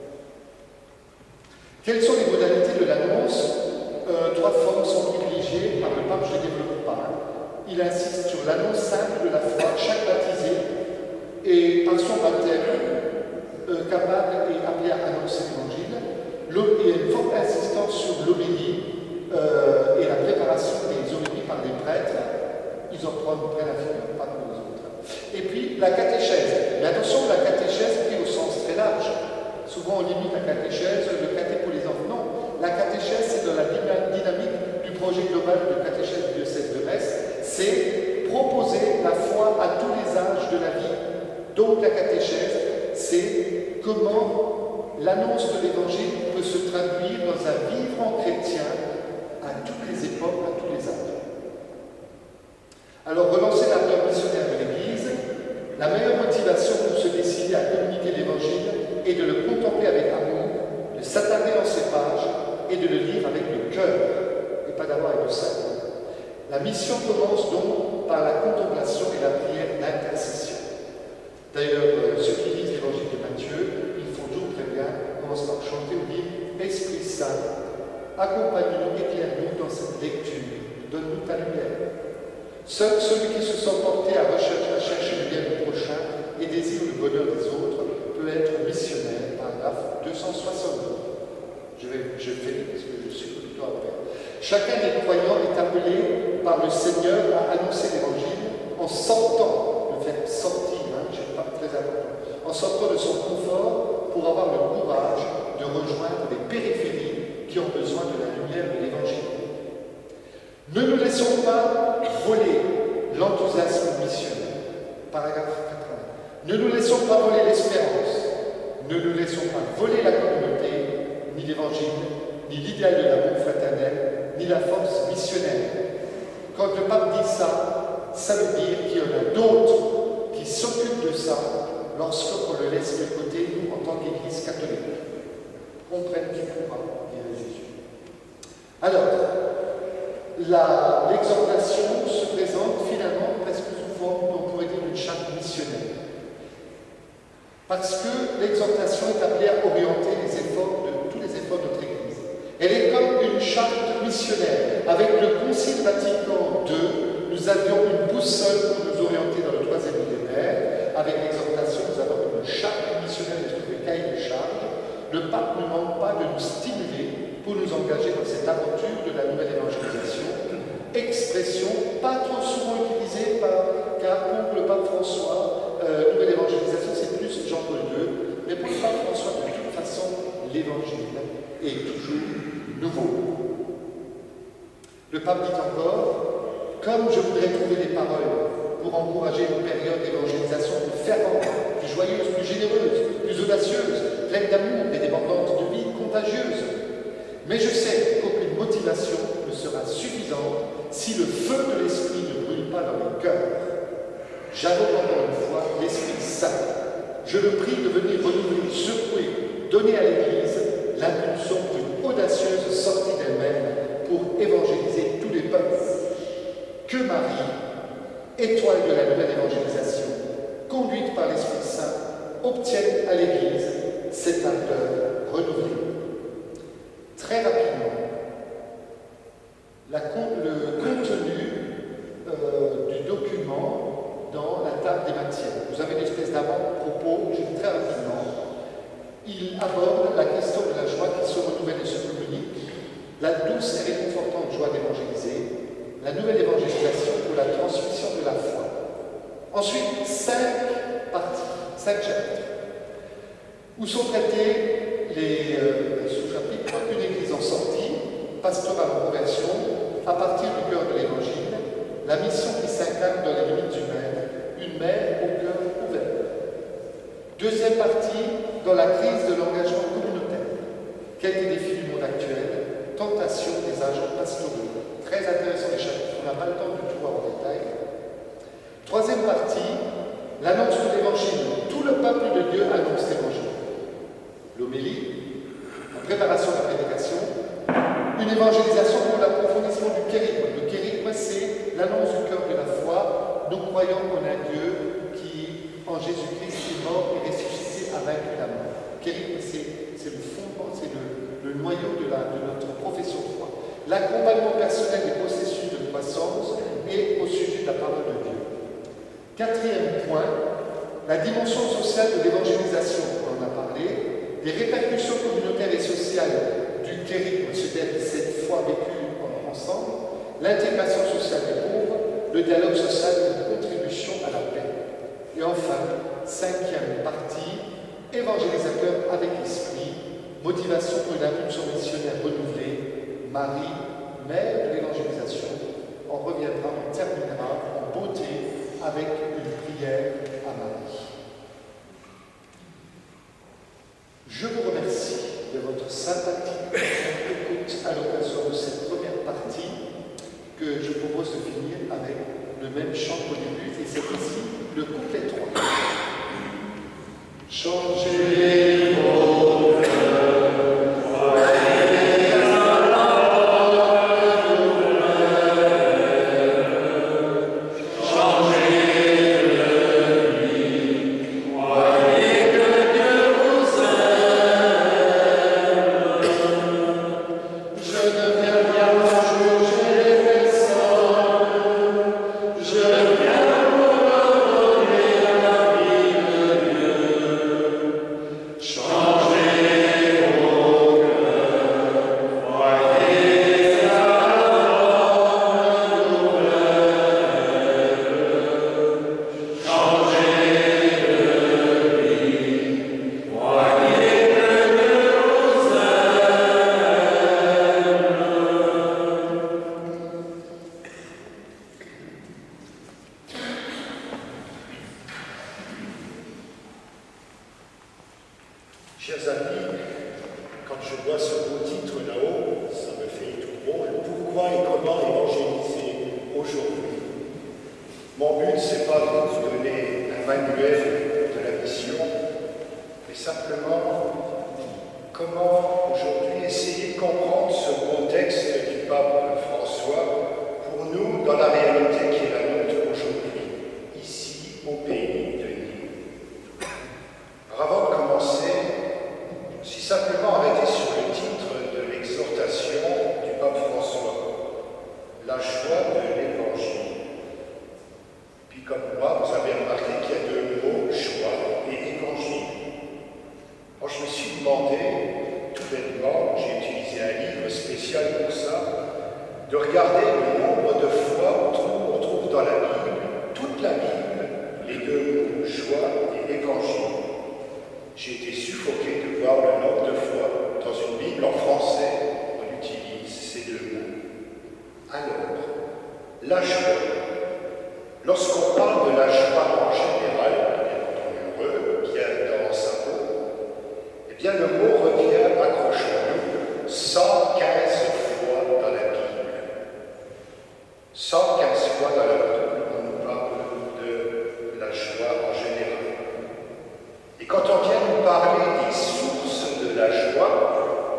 Quelles sont les modalités de l'annonce? 3 formes sont privilégiées par le pape, je ne les développe pas. Il insiste sur l'annonce simple de la foi, chaque baptisé et par son baptême capable et appelé à annoncer l'Évangile. Il y a une forte insistance sur l'homélie et la préparation des homélies par les prêtres. Ils en prennent près la figure, pas comme les autres. Et puis la catéchèse. Mais attention, la catéchèse pris au sens très large. Souvent on limite la catéchèse, le caté pour les enfants. Non, la catéchèse c'est dans la dynamique du projet global de catéchèse du diocèse de Metz. C'est proposer la foi à tous les âges de la vie. Donc la catéchèse, c'est comment l'annonce de l'Évangile peut se traduire dans un vivre chrétien à toutes les époques, à tous les âges. Alors, relancer l'ardeur missionnaire de l'Église, la meilleure motivation pour se décider à communiquer l'Évangile est de le contempler avec amour, de s'attarder dans ses pages et de le lire avec le cœur, et pas d'avoir avec le cerveau. La mission commence donc par la contemplation et la prière d'intercession. D'ailleurs, ceux qui lisent l'Évangile de Matthieu, ils font toujours très bien, commencent par chanter ou dire « Esprit Saint, accompagne-nous, éclaire-nous dans cette lecture, donne-nous ta lumière. » Seul celui qui se sent porté à chercher le bien du prochain et désire le bonheur des autres peut être missionnaire. Paragraphe 262. Je fais vite parce que je suis plutôt après. Chacun des croyants est appelé par le Seigneur à annoncer l'Évangile en sortant, le verbe sortir, très important, en sortant de son confort pour avoir le courage de rejoindre les périphéries qui ont besoin de la lumière de l'Évangile. Ne nous laissons pas voler l'enthousiasme missionnaire. Paragraphe 80. Ne nous laissons pas voler l'espérance. Ne nous laissons pas voler la communauté, ni l'Évangile, ni l'idéal de l'amour fraternel, ni la force missionnaire. Quand le pape dit ça, ça veut dire qu'il y en a d'autres qui s'occupent de ça lorsqu'on le laisse de côté, nous, en tant qu'Église catholique. Comprenne qui pourra, dit Jésus. Alors, l'exhortation se présente finalement presque sous forme, on pourrait dire, d'une charte missionnaire. Parce que l'exhortation est appelée à orienter tous les efforts de notre Église. Elle est comme une charte missionnaire. Avec le Concile Vatican II, nous avions une boussole pour nous orienter dans le 3e millénaire. Avec l'exhortation, nous avons une charte missionnaire, le cahier de charge. Le pape ne manque pas de nous stimuler pour nous engager dans cette aventure de la nouvelle évangélisation. Expression pas trop souvent utilisée car pour le pape François, nouvelle évangélisation c'est plus Jean-Paul II, mais pour le pape François, de toute façon, l'évangile est toujours nouveau. Le pape dit encore, comme je voudrais trouver des paroles pour encourager une période d'évangélisation plus fervente, plus joyeuse, plus généreuse, plus audacieuse, pleine d'amour et débordante de vie contagieuse. Mais je sais qu'aucune motivation ne sera suffisante si le feu de l'Esprit ne brûle pas dans les cœurs. J'invoque encore une fois l'Esprit Saint. Je le prie de venir renouveler, secouer, donner à l'Église l'impulsion d'une audacieuse sortie d'elle-même pour évangéliser tous les peuples. Que Marie, étoile de la nouvelle évangélisation, conduite par l'Esprit Saint, obtienne à l'Église cette ardeur renouvelée. Très rapidement, le contenu du document dans la table des matières. Vous avez une espèce d'avant-propos, je dis très rapidement. Il aborde la question de la joie qui se renouvelle et se communique, la douce et réconfortante joie d'évangéliser, la nouvelle évangélisation ou la transmission de la foi. Ensuite, 5 parties, 5 chapitres, où sont traités les sous-chapitres une église en sortie, pastorale en conversion, à partir du cœur de l'évangile, la mission qui s'incarne dans les limites humaines, une mère au cœur ouvert. Deuxième partie, dans la crise de l'engagement communautaire. Quel est le défi du monde actuel? Tentation des agents pastoraux. Très intéressant les chapitres, on n'a pas le temps de tout voir en détail. Troisième partie, l'annonce de l'évangile. Tout le peuple de Dieu annonce l'évangile. L'homélie, la préparation de la prédication, une évangélisation pour l'approfondissement du kérigme. Le kérigme, c'est l'annonce du cœur de la foi. Nous croyons en un Dieu qui, en Jésus-Christ, est mort et ressuscité a vaincu la mort. Le kérigme, c'est le fondement, c'est le noyau de notre profession de foi. L'accompagnement personnel des processus de croissance et au sujet de la parole de Dieu. Quatrième point, la dimension sociale de l'évangélisation, on en a parlé, des répercussions communautaires et sociales du kérigme, c'est-à-dire cette foi vécue ensemble, l'intégration sociale des pauvres, le dialogue social et la contribution à la paix. Et enfin, cinquième partie, évangélisateur avec l'esprit, motivation pour une impulsion missionnaire renouvelée, Marie, mère de l'évangélisation. On reviendra, on terminera en beauté avec une prière à Marie. Je vous remercie de votre sympathie et écoute à l'occasion de cette première partie que je propose de finir avec le même chant qu'au début, et c'est ici le couplet 3. Changez vos Chers amis, quand je vois ce beau titre là-haut, ça me fait tout drôle. Pourquoi et comment évangéliser aujourd'hui? Mon but, c'est pas de vous donner un manuel de la mission, mais simplement comment aujourd'hui essayer de comprendre ce contexte du pape François pour nous dans la réalité qui est la nôtre aujourd'hui, ici au pays de Nîmes. Alors avant de commencer, si simplement arrêter sur le titre de l'exhortation du pape François, la joie de l'évangile. Puis comme moi, vous avez remarqué qu'il y a deux mots, joie et évangile. Alors je me suis demandé, tout bêtement, j'ai utilisé un livre spécial pour ça, de regarder le nombre de fois on trouve dans la Bible, toute la Bible, les deux mots, joie et évangile. J'ai été suffoqué de voir le nombre de fois dans une Bible en français on utilise ces deux mots. Alors, la joie. Lorsqu'on parle de la joie en général, bien entendu heureux, bien dans sa peau, eh bien le mot revient, accrochons-nous, 115 fois dans la Bible. 115 fois dans la Bible, on nous parle de la joie en général. Et quand on vient nous parler des sources de la joie,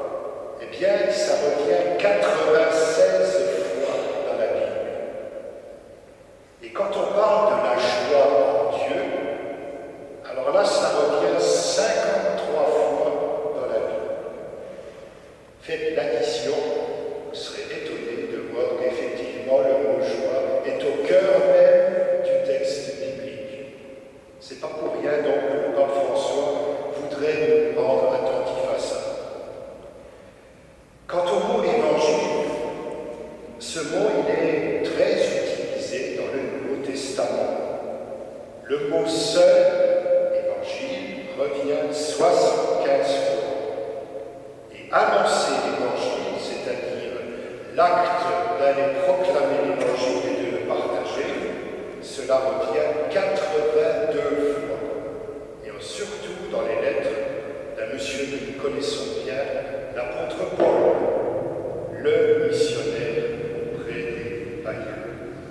ça revient 96 fois dans la Bible. Et quand on parle de la joie en Dieu, alors là, ça revient 53 fois dans la Bible. Faites l'addition, vous serez étonné de voir qu'effectivement le mot joie est au cœur même du texte biblique. C'est pas pour rien donc que le pape François voudrait nous rendre attentifs à ça. Quant au mot évangile, ce mot il est très utilisé dans le Nouveau Testament. Le mot seul, évangile, revient 75 fois. Et annoncer l'évangile, c'est-à-dire l'acte d'aller proclamer l'évangile et de le partager, cela revient 82 fois. Et surtout dans les lettres d'un monsieur que nous connaissons bien, l'apôtre Paul, le missionnaire auprès des païens.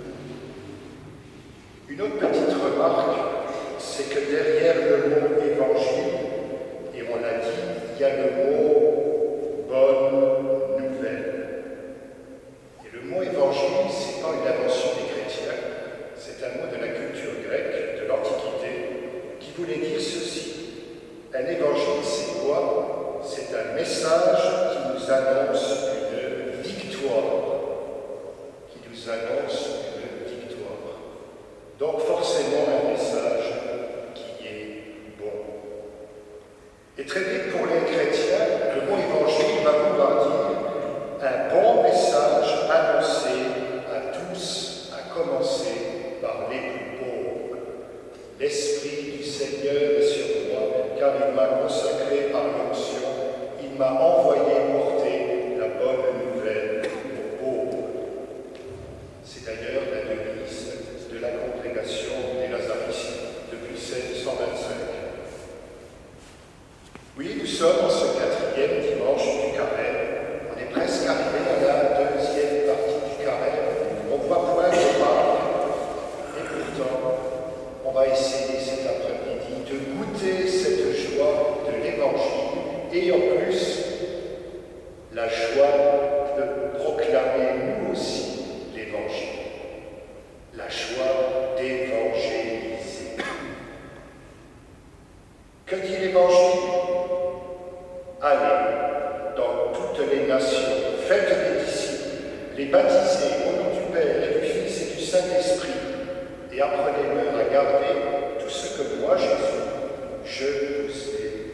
Une autre petite remarque, c'est que derrière le mot évangile, et on l'a dit, il y a le mot bonne nouvelle. Et le mot évangile, ce n'est pas une invention des chrétiens, c'est un mot de la culture grecque, de l'Antiquité, qui voulait dire ceci. Un évangile, c'est quoi? C'est un message qui nous annonce une victoire. Qui nous annonce une victoire. Donc forcément un message qui est bon. Et très vite pour les chrétiens, le mot évangile va vouloir dire un bon message annoncé à tous, à commencer par les plus pauvres. L'Esprit du Seigneur est sur moi, car il m'a consacré par l'onction, il m'a envoyé porter la bonne nouvelle aux pauvres. C'est d'ailleurs la devise de la congrégation des Lazariciens depuis 1625. Oui, nous sommes en ce 4e dimanche du Carême. On est presque arrivé à la 2e partie du Carême. On voit point de Pâques. Et pourtant, on va essayer cet après-midi de goûter cette joie de l'Évangile et en plus, la joie de proclamer nous aussi l'Évangile. La joie d'évangéliser. Que dit l'Évangile? Allez dans toutes les nations, faites des disciples, les baptisez au nom du Père et du Fils et du Saint-Esprit, et apprenez-leur à garder tout ce que moi, Jésus, je vous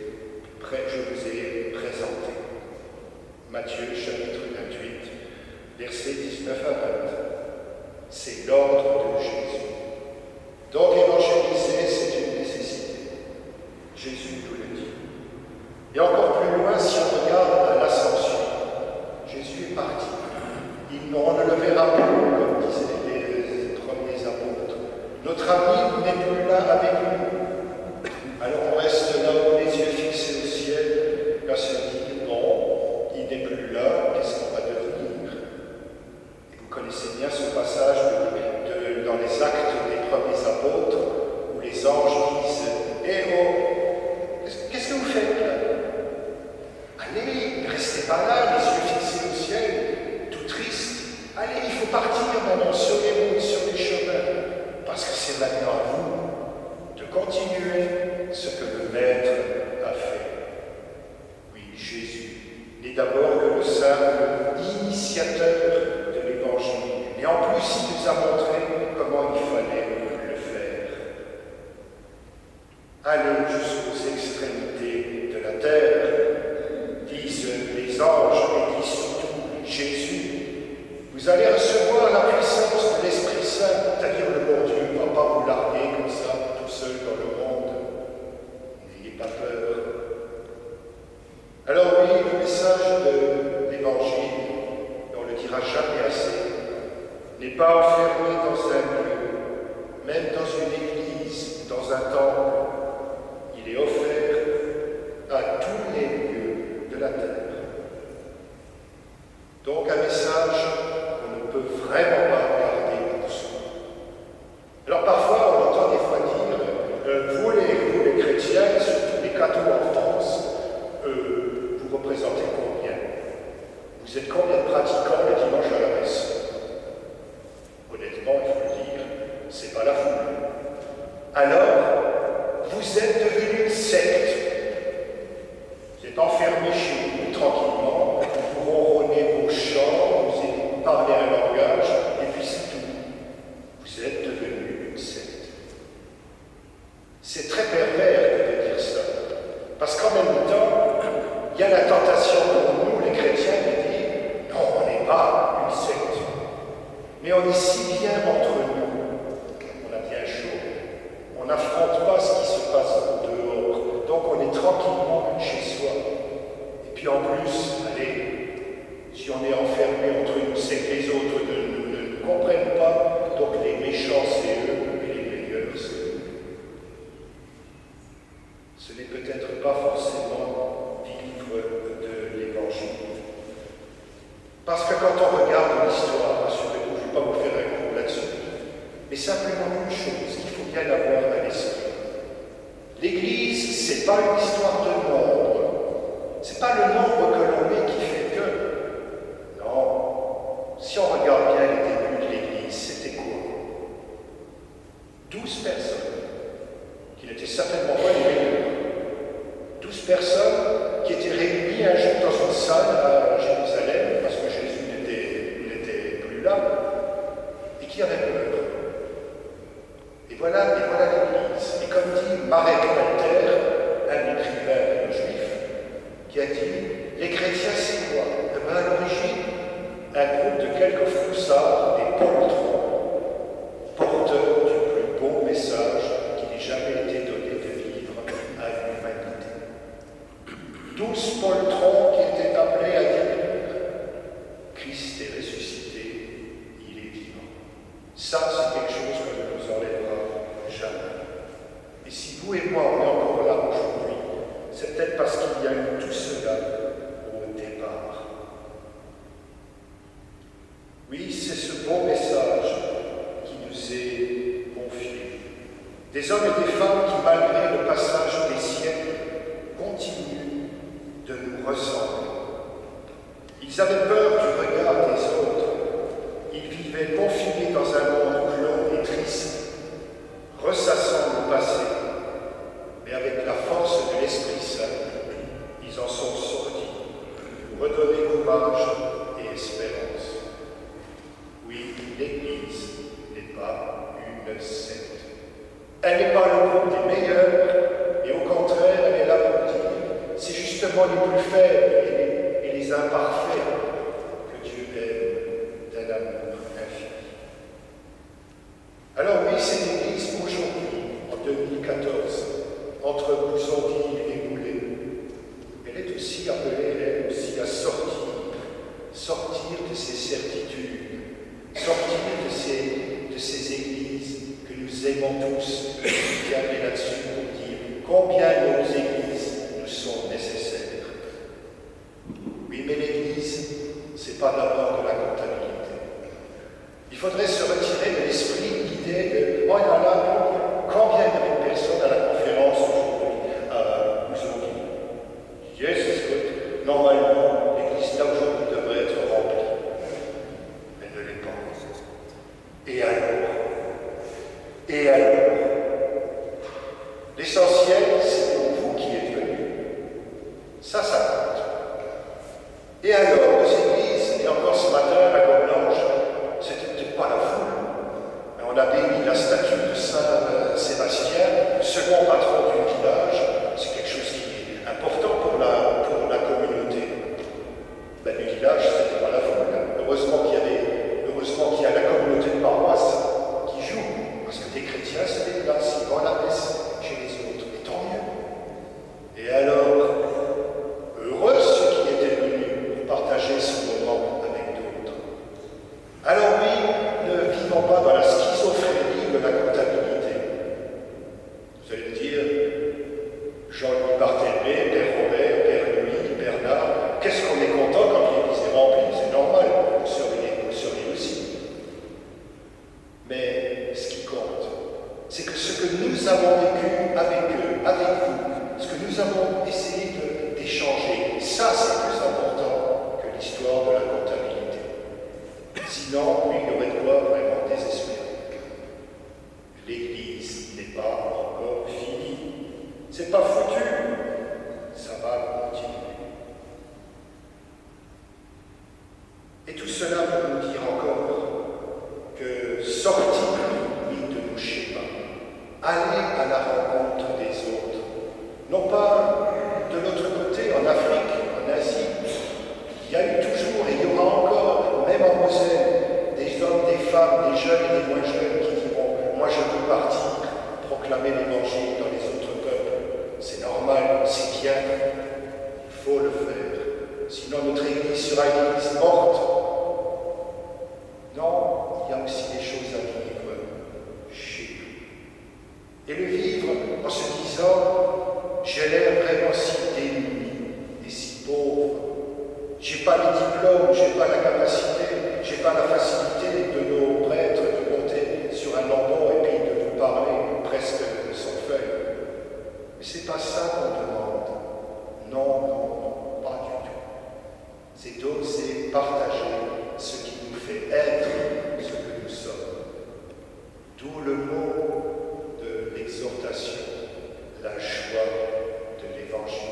ai présenté. Matthieu chapitre 28, versets 19 à 20. C'est l'ordre de Jésus. Donc évangéliser, c'est une nécessité. Jésus nous le dit. Et encore plus loin, si on regarde à l'ascension, Jésus est parti. On ne le verra plus, comme disaient les premiers apôtres. Notre ami n'est plus là avec nous. Alors on reste là, les yeux fixés au ciel, à se dire, bon, il n'est plus là, qu'est-ce qu'on va devenir? Et vous connaissez bien ce passage dans les actes des premiers apôtres, où les anges disent, eh oh, qu'est-ce que vous faites là? Allez, ne restez pas là, les yeux fixés au ciel, tout triste. Allez, il faut partir maintenant sur les routes, sur les chemins, parce que c'est maintenant à vous de continuer ce que le Maître a fait. Oui, Jésus n'est d'abord que le simple initiateur de l'Évangile, et en plus il nous a montré comment il fallait le faire. Allez jusqu'aux extrémités de la terre, disent les anges et dit surtout Jésus. Vous allez recevoir la puissance de l'Esprit Saint, c'est-à-dire le bon Dieu ne va pas vous larguer comme ça, tout seul dans le monde. N'ayez pas peur. Alors oui, le message de l'Évangile, on ne le dira jamais assez, n'est pas enfermé dans un lieu, même dans une église, dans un temple. Il est offert à tous les lieux de la terre. Donc un message qu'on ne peut vraiment pas garder pour soi. Alors parfois on entend des fois dire, vous les chrétiens, surtout les cathos en France, vous représentez combien? Vous êtes alors, vous êtes devenu une secte. Vous êtes enfermés chez vous tranquillement, vous ronronnez vos chants, vous parlez un langage, et puis c'est tout. Vous êtes devenu une secte. C'est très pervers de dire ça, parce qu'en même temps, il y a la tentation pour nous, les chrétiens, de dire non, on n'est pas une secte, mais on est si bien entre nous, on a bien chaud, on n'affronte pas ce qui se passe au dehors, donc on est tranquillement chez soi. Et puis en plus, allez, si on est enfermé entre nous, c'est que les autres ne nous comprennent pas, donc les méchants c'est eux, et les meilleurs c'est eux. Ce n'est peut-être pas forcément vivre de l'Évangile. Parce que quand on regarde l'histoire, rassurez-vous, je ne vais pas vous faire un cours là-dessus, mais simplement une chose qu'il faut bien avoir à l'esprit. L'Église, ce n'est pas une histoire de nombre. Ce n'est pas le nombre que l'on met qui fait que. Non. Si on regarde bien les débuts de l'Église, c'était quoi? 12 personnes, qui n'étaient certainement pas les meilleurs. 12 personnes qui étaient réunies un jour dans une salle à Jérusalem, parce que Jésus n'était plus là, et qui avaient peur. Et voilà l'Église. Et comme dit Marek Walter, un écrivain juif, qui a dit, les chrétiens c'est quoi? Eh bien, à l'origine, un groupe de quelques froussards, des poltrons, porteurs du plus beau message qui n'ait jamais été donné de vivre à l'humanité. 12 poltrons qui étaient appelés à dire Christ est ressuscité, il est vivant. Ça, c'est quelque chose que ne nous enlèvera jamais. Et si vous et moi, on est encore là aujourd'hui, c'est peut-être parce qu'il y a eu tout cela au départ. Oui, c'est ce beau message qui nous est confié. Des hommes et des femmes qui, malgré le passage des siècles, continuent de nous ressembler. Ils avaient peur du regard des autres. Ils vivaient confinés dans un monde clos et triste, ressassant le passé. Mais avec la force de l'Esprit Saint, ils en sont sortis pour redonner courage et espérance. Oui, l'Église n'est pas une secte. Elle n'est pas le groupe des meilleurs, et au contraire, elle est là pour dire c'est justement les plus faibles et les imparfaits que Dieu aime d'un amour infini. Alors oui, cette Église aujourd'hui, en 2014, entre Bouzonville et Moulay, elle est aussi appelée, elle aussi, à sortir de ces certitudes, sortir de ces églises que nous aimons tous, qui viennent là-dessus pour dire combien nos églises nous sont nécessaires. Oui, mais l'Église, c'est pas d'abord de la comptabilité. Il faudrait se retirer de l'esprit l'idée de oh là là, combien il y avait de personnes à la conférence aujourd'hui à Bouzonville? Yes, c'est good. Normalement, l'église là aujourd'hui devrait être remplie. Elle ne l'est pas. Et alors l'essentiel, c'est pour vous qui êtes venus. Ça compte. Et alors, nos églises, et encore ce matin à Goblange, c'était peut-être pas la foule, mais on a béni la statue de Saint Sébastien, second patron du village. C'est quelque chose qui est important pour la communauté. Ben, du village, c'était pas la foule. Heureusement qu'il y a la communauté de paroisse qui joue, parce que des chrétiens se déplacent, ils vont à la messe chez les autres, et tant mieux. Et alors, heureux ceux qui étaient venus pour partager ce moment avec d'autres. Alors oui, ne vivons pas dans la schizophrénie de la comptabilité. Vous allez me dire, Jean-Louis Barthélemy, Père Robert, Père Louis, Bernard, qu'est-ce qu'on est content quand l'église est remplie, c'est normal, vous seriez aussi. Mais ce qui compte, c'est que ce que nous avons vécu avec eux, avec vous, ce que nous avons essayé d'échanger, ça c'est plus important que l'histoire de la comptabilité. Sinon, il y aurait de quoi vraiment désespérer. L'Église n'est pas encore C'est pas foutu, ça va continuer. Et tout cela pour nous dire encore que sortir, oui, de nos schémas, aller à la rencontre des autres, non pas de l'autre côté, en Afrique, en Asie, il y a eu toujours et il y aura encore, même en Moselle, des hommes, des femmes, des jeunes et des moins jeunes qui diront « Moi je veux partir, proclamer l'évangile dans les autres peuples. C'est normal, c'est bien, il faut le faire. Sinon notre Église sera une Église morte. » Non, il y a aussi des choses à vivre chez nous. Et le vivre en se disant « J'ai l'air vraiment si démuni et si pauvre. J'ai pas les diplômes, j'ai pas la capacité, j'ai pas la facilité de nos prêtres de monter sur un lambeau et puis de nous parler presque sans feuille. » Mais c'est pas ça qu'on demande. Non, non, non, pas du tout. C'est d'oser partager ce qui nous fait être ce que nous sommes. D'où le mot de l'exhortation, la joie de l'Évangile.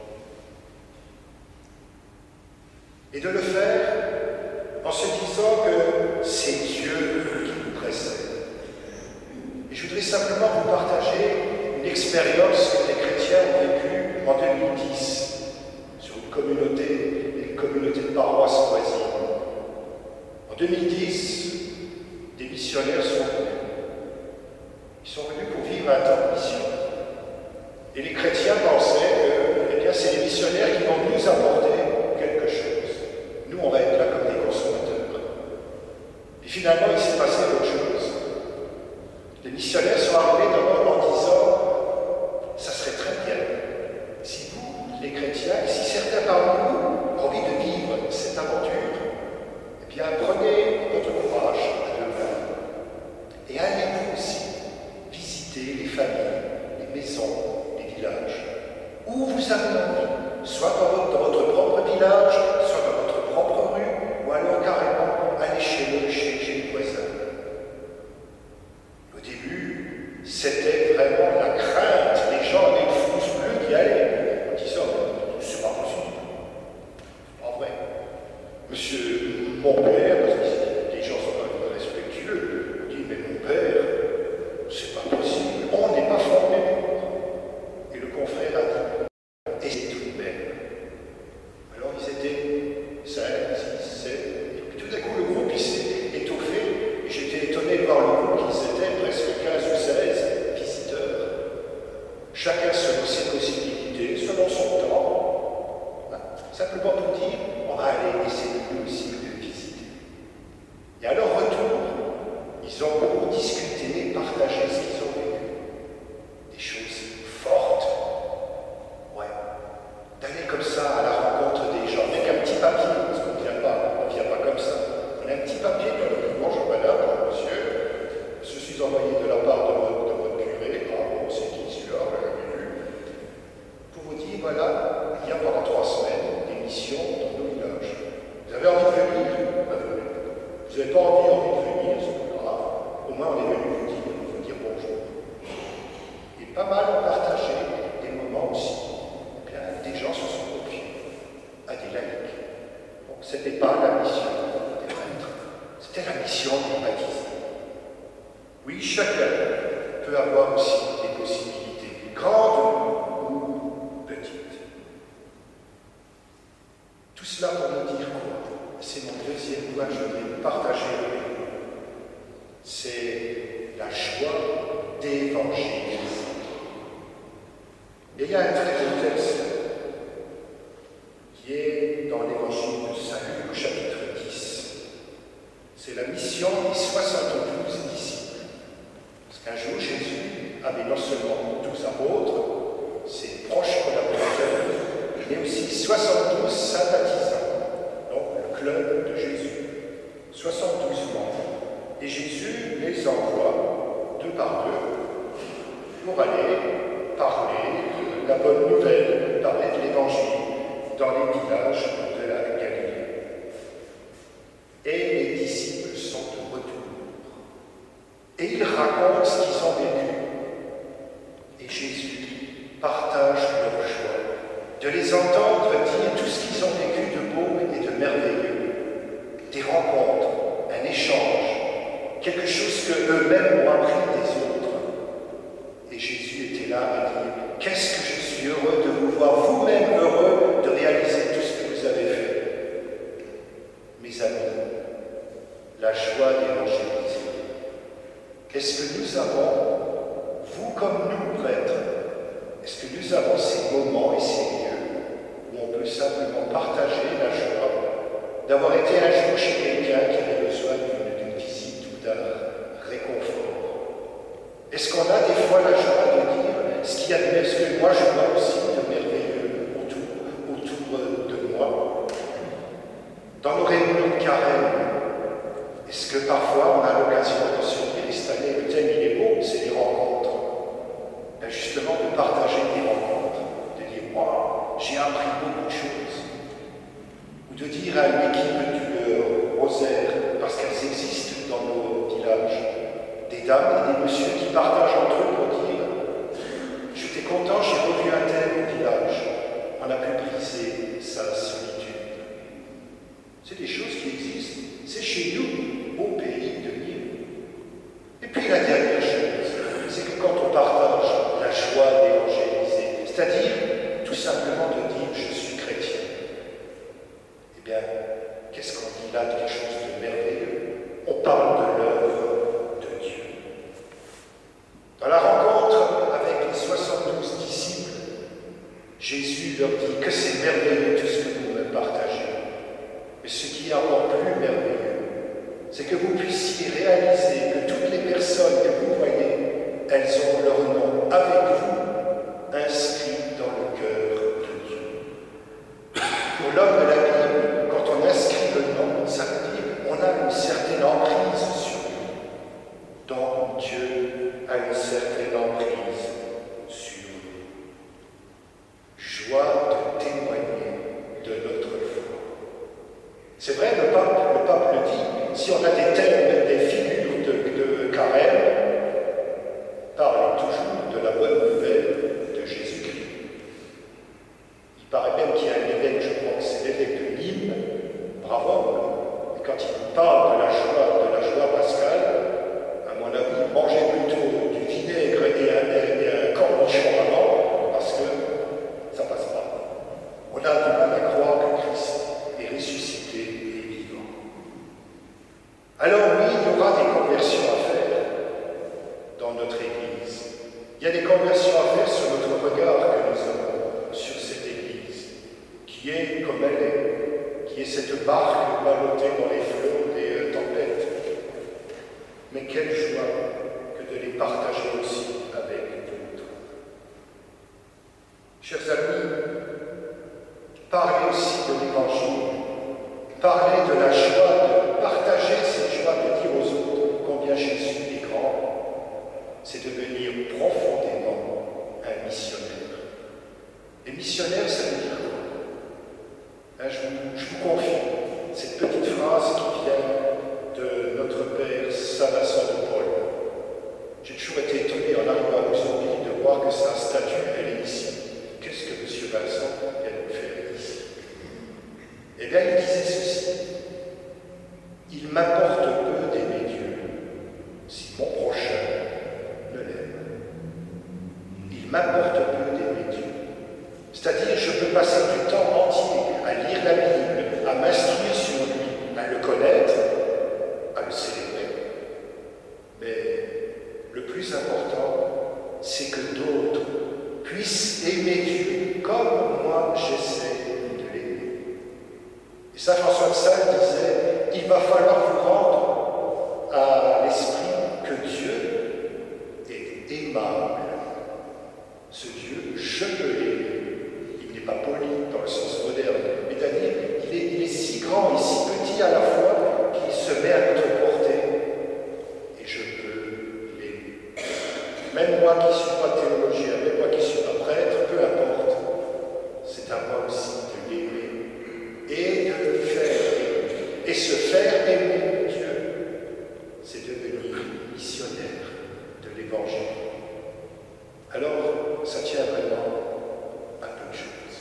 Et de le faire en se disant que c'est Dieu qui nous précède. Et je voudrais simplement vous partager une expérience que les chrétiens ont vécue en 2010 sur une communauté de paroisses voisines. En 2010, des missionnaires sont venus. Ils sont venus pour vivre un temps de mission. Et les chrétiens pensaient que eh bien, c'est les missionnaires qui vont nous apporter quelque chose. Nous, on va être là comme des consommateurs. Et finalement, il s'est passé autre chose. Les missionnaires sont arrivés d'abord en disant « Ça serait très bien si vous, les chrétiens, si certains parmi vous ont envie de vivre cette aventure, eh bien, prenez votre courage à deux mains et allez-vous aussi visiter les familles, les maisons, les villages, où vous avez envie, soit dans votre propre village, soit dans votre propre rue, ou alors carrément aller chez les voisins. » Au début, c'était vraiment la crainte. Les gens avaient une frousse bleue d'y aller, en disant « C'est pas possible, c'est pas vrai. Monsieur, mon père, parce que les gens sont quand même respectueux, dit « Mais mon père, c'est pas possible, on n'est pas formé pour. » Et le confrère a dit « Et c'est tout de même. » Alors ils étaient 5, 6, 7, et puis tout d'un coup le groupe il s'est étoffé, et j'étais étonné de voir le groupe qu'ils étaient presque 15 ou 16 visiteurs, chacun selon ses possibilités, selon son temps, simplement pour dire on va aller essayer nous aussi de visiter. Et à leur retour, ils ont beaucoup discuté, partagé ce qu'ils ont vécu. Des choses fortes, ouais, d'aller comme ça à la rencontre des gens, avec un petit papier, parce qu'on ne vient pas comme ça. On a un petit papier dans le bonjour madame, monsieur, je suis envoyé de la part de votre curé, bon, c'est qui celui-là, on l'a jamais vu, pour vous dire, voilà, il y a pendant 3 semaines des missions dans nos villages. Vous avez envie de venir? Vous n'avez pas envie de venir, c'est pas grave. Au moins on est venu vous dire bonjour. Et pas mal ont partagé des moments aussi. Eh bien, des gens se sont confiés à des laïcs. Bon, ce n'était pas la mission des prêtres, c'était la mission des baptisés. Oui, chacun peut avoir aussi des possibilités, grandes ou petites. Tout cela pour nous dire quoi? C'est mon deuxième point que je voulais partager avec vous. C'est la joie d'évangéliser. Et il y a un très beau texte qui est dans l'évangile de Saint Luc au chapitre 10. C'est la mission des 72 disciples. Parce qu'un jour, Jésus avait non seulement 12 apôtres, ses proches collaborateurs, mais aussi 72 sympathisants. Donc le club de Jésus. 72 membres. Et Jésus les envoie 2 par 2 pour aller parler de la bonne nouvelle, parler de l'Évangile dans les villages de la Galilée. Et les disciples sont de retour. Et ils racontent ce qu'ils ont vécu. Et Jésus dit, partagent leur joie, de les entendre dire tout ce qu'ils ont vécu de beau et de merveilleux, des rencontres, un échange, quelque chose qu'eux-mêmes ont appris des autres. Et Jésus était là à dire, qu'est-ce que je suis heureux de vous voir, vous-même heureux de réaliser tout ce que vous avez fait. Mes amis, la joie d'évangéliser. Est-ce que nous avons, vous comme nous prêtres, est-ce que nous avons ces moments et ces lieux où on peut simplement partager la joie d'avoir été un jour chez quelqu'un qui avait besoin d'une visite ou d'un réconfort? Est-ce qu'on a des fois la joie de dire ce qu'il y a de mieux, ce que moi je vois aussi de merveilleux autour de moi? Dans nos réunions de carême, est-ce que parfois on a l'occasion de se dire, et cette année le thème il est beau, c'est les rencontres? Ben justement de partager des rencontres, de dire, moi j'ai appris beaucoup de choses. Ou de dire à une équipe du rosaire, parce qu'elles existent dans nos villages, des dames et des messieurs qui partagent entre eux pour dire, j'étais content, j'ai revu un tel au village, on a pu briser sa solitude. C'est des choses qui existent. C'est chez nous, au pays de Nîmes. Et puis la dernière chose, c'est que quand on partage la joie d'évangéliser, c'est-à-dire tout simplement de dire je suis chrétien, eh bien, qu'est-ce qu'on dit là de quelque chose de merveilleux? On parle de l'œuvre de Dieu. Dans la rencontre avec les 72 disciples, Jésus leur dit que c'est merveilleux tout ce que vous me partagez. Mais ce qui est encore plus merveilleux, c'est que vous puissiez réaliser que toutes les personnes que vous voyez, elles ont leur nom avec vous inscrit dans le cœur de Dieu. Pour l'homme de la Bible, quand on inscrit le nom, ça veut dire qu'on a une certaine emprise sur lui. Donc Dieu a une certaine emprise sur nous. Joie de témoigner de notre foi. C'est vrai, le pape le dit, si on a des thèmes, des figures de carême, parlez toujours de la bonne nouvelle de Jésus-Christ. Il paraît même qu'il y a un évêque, je crois que c'est l'évêque de Nîmes, bravo, et quand il parle de la joie pascale, à mon avis, il mangeait plutôt du vinaigre et un cornichon avant, parce que ça passe pas. On a du mal à croire que Christ est ressuscité et vivant. Alors oui, il y aura des conversions à faire dans notre Église. Il y a des conversions à faire sur notre regard que nous avons sur cette Église, qui est comme elle est, qui est cette barque ballottée dans les flots des tempêtes. Mais quelle joie que de les partager aussi avec d'autres. Chers amis, parlez aussi de l'Évangile. Parler de la joie, de partager cette joie, de dire aux autres combien Jésus est grand, c'est devenir profondément un missionnaire. Et missionnaire, ça veut dire quoi? Je vous confie cette petite phrase qui vient de notre Père Saint Vincent de Paul. J'ai toujours été étonné en arrivant à Luxembourg de voir que sa statue, elle est ici. Qu'est-ce que M. Vincent vient de faire ici? Eh bien, il disait ceci. Il m'importe peu d'aimer Dieu si mon prochain ne l'aime. Il m'importe peu d'aimer Dieu. C'est-à-dire, je peux passer du temps entier à lire la Bible, à m'instruire sur lui, à le connaître, à le célébrer. Mais le plus important, c'est que d'autres puissent aimer Dieu comme moi j'essaie de l'aimer. Et saint François de Sales disait, il va falloir vous rendre à l'esprit que Dieu est aimable. Ce Dieu, je peux l'aimer. Il n'est pas poli dans le sens moderne, mais c'est-à-dire, il est si grand et si petit à la fois qu'il se met à notre portée. Et je peux l'aimer. Même moi qui ne suis pas théologien, même moi qui ne suis pas prêtre, peu importe, c'est à moi aussi de l'aimer et de le faire aimer. Et se faire aimer Dieu, c'est devenir missionnaire de l'Évangile. Alors, ça tient vraiment à peu de choses.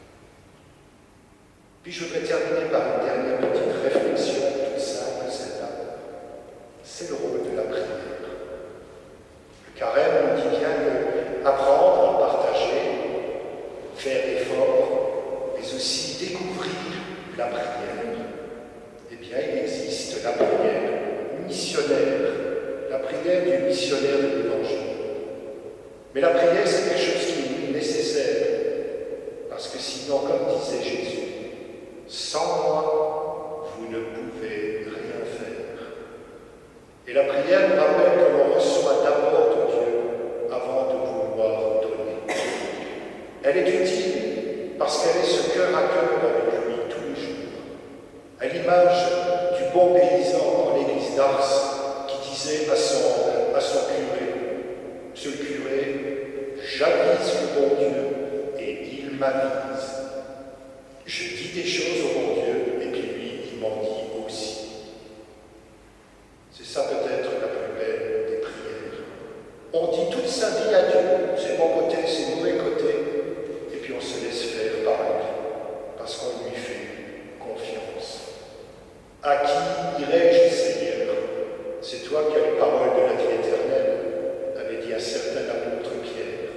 Puis je voudrais terminer par une dernière petite réflexion, toute simple, celle-là. C'est le rôle de la prière. Le carême nous dit bien que apprendre à partager, faire effort, mais aussi découvrir la prière. Eh bien, il existe la prière missionnaire, la prière du missionnaire de l'Évangile. Mais la prière, c'est quelque chose qui est nécessaire, parce que sinon, comme disait Jésus, sans moi, vous ne pouvez rien faire. Et la prière nous rappelle que l'on reçoit d'abord de Dieu avant de vouloir donner. Elle est utile parce qu'elle est ce cœur à cœur avec lui tous les jours. À l'image du bon paysan dans l'église d'Ars qui disait à son curé, « Monsieur le curé, j'avise le bon Dieu et il m'avise. Je dis des choses au bon Dieu et puis lui, il m'en dit aussi. » C'est ça peut-être la plus belle des prières. On dit toute sa vie à Dieu, ses bons côtés, ses mauvais côtés, et puis on se laisse faire par lui, parce qu'on lui fait confiance. À qui irai-je, Seigneur? C'est toi qui as les paroles de la vie éternelle, avait dit un certain apôtre Pierre.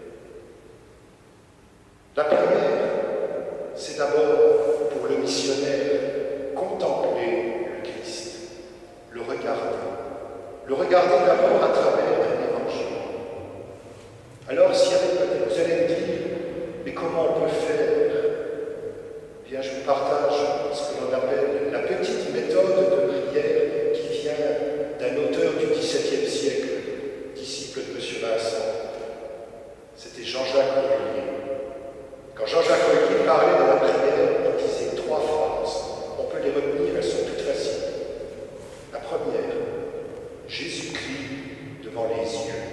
La prière, c'est d'abord pour le missionnaire contempler le Christ, le regarder d'abord à travers l'Évangile. Alors, si vous allez me dire, mais comment on peut faire? Eh bien, je vous partage ce que l'on appelle la petite méthode de prière qui vient d'un auteur du XVIIe siècle, disciple de M. Vincent. C'était Jean-Jacques Ollier. Quand Jean-Jacques Ollier parlait de la prière, il disait 3 phrases. On peut les retenir, elles sont toutes faciles. La première, Jésus-Christ devant les yeux.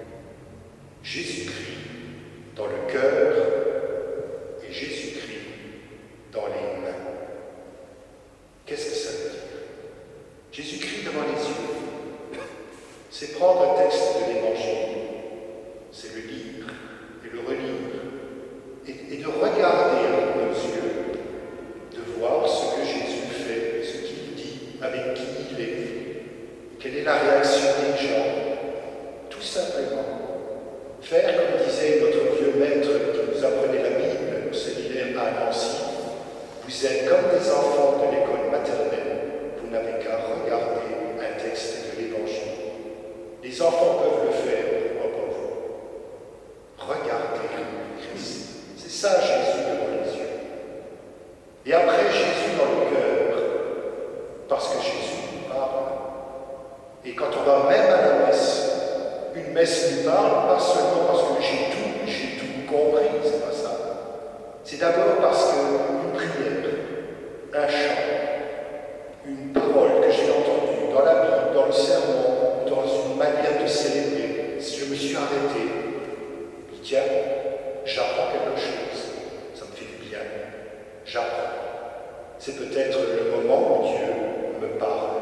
Jésus-Christ dans le cœur et Jésus-Christ dans les mains. Qu'est-ce que ça veut dire? Jésus-Christ devant les yeux, c'est prendre un texte de l'Évangile, c'est le lire et le relire, et de regarder avec nos yeux, de voir ce que Jésus fait, ce qu'il dit, avec qui il est, quelle est la réaction des gens, tout simplement. Faire comme disait notre vieux maître qui nous apprenait la Bible au séminaire à Nancy, vous êtes comme des enfants de l'école maternelle, vous n'avez qu'à regarder un texte de l'Évangile. Les enfants peuvent le faire, pourquoi pas vous? Regardez Christ. C'est ça Jésus devant les yeux. Et après Jésus dans le cœur, parce que Jésus nous parle. Et quand on va même à la messe, une messe nous parle, pas seulement parce que j'ai tout compris, c'est pas ça. C'est d'abord parce qu'une prière, un chant, une parole que j'ai entendue dans la Bible, dans le sermon, dans une manière de célébrer, si je me suis arrêté, je dis tiens, j'apprends quelque chose, ça me fait du bien, j'apprends. C'est peut-être le moment où Dieu me parle.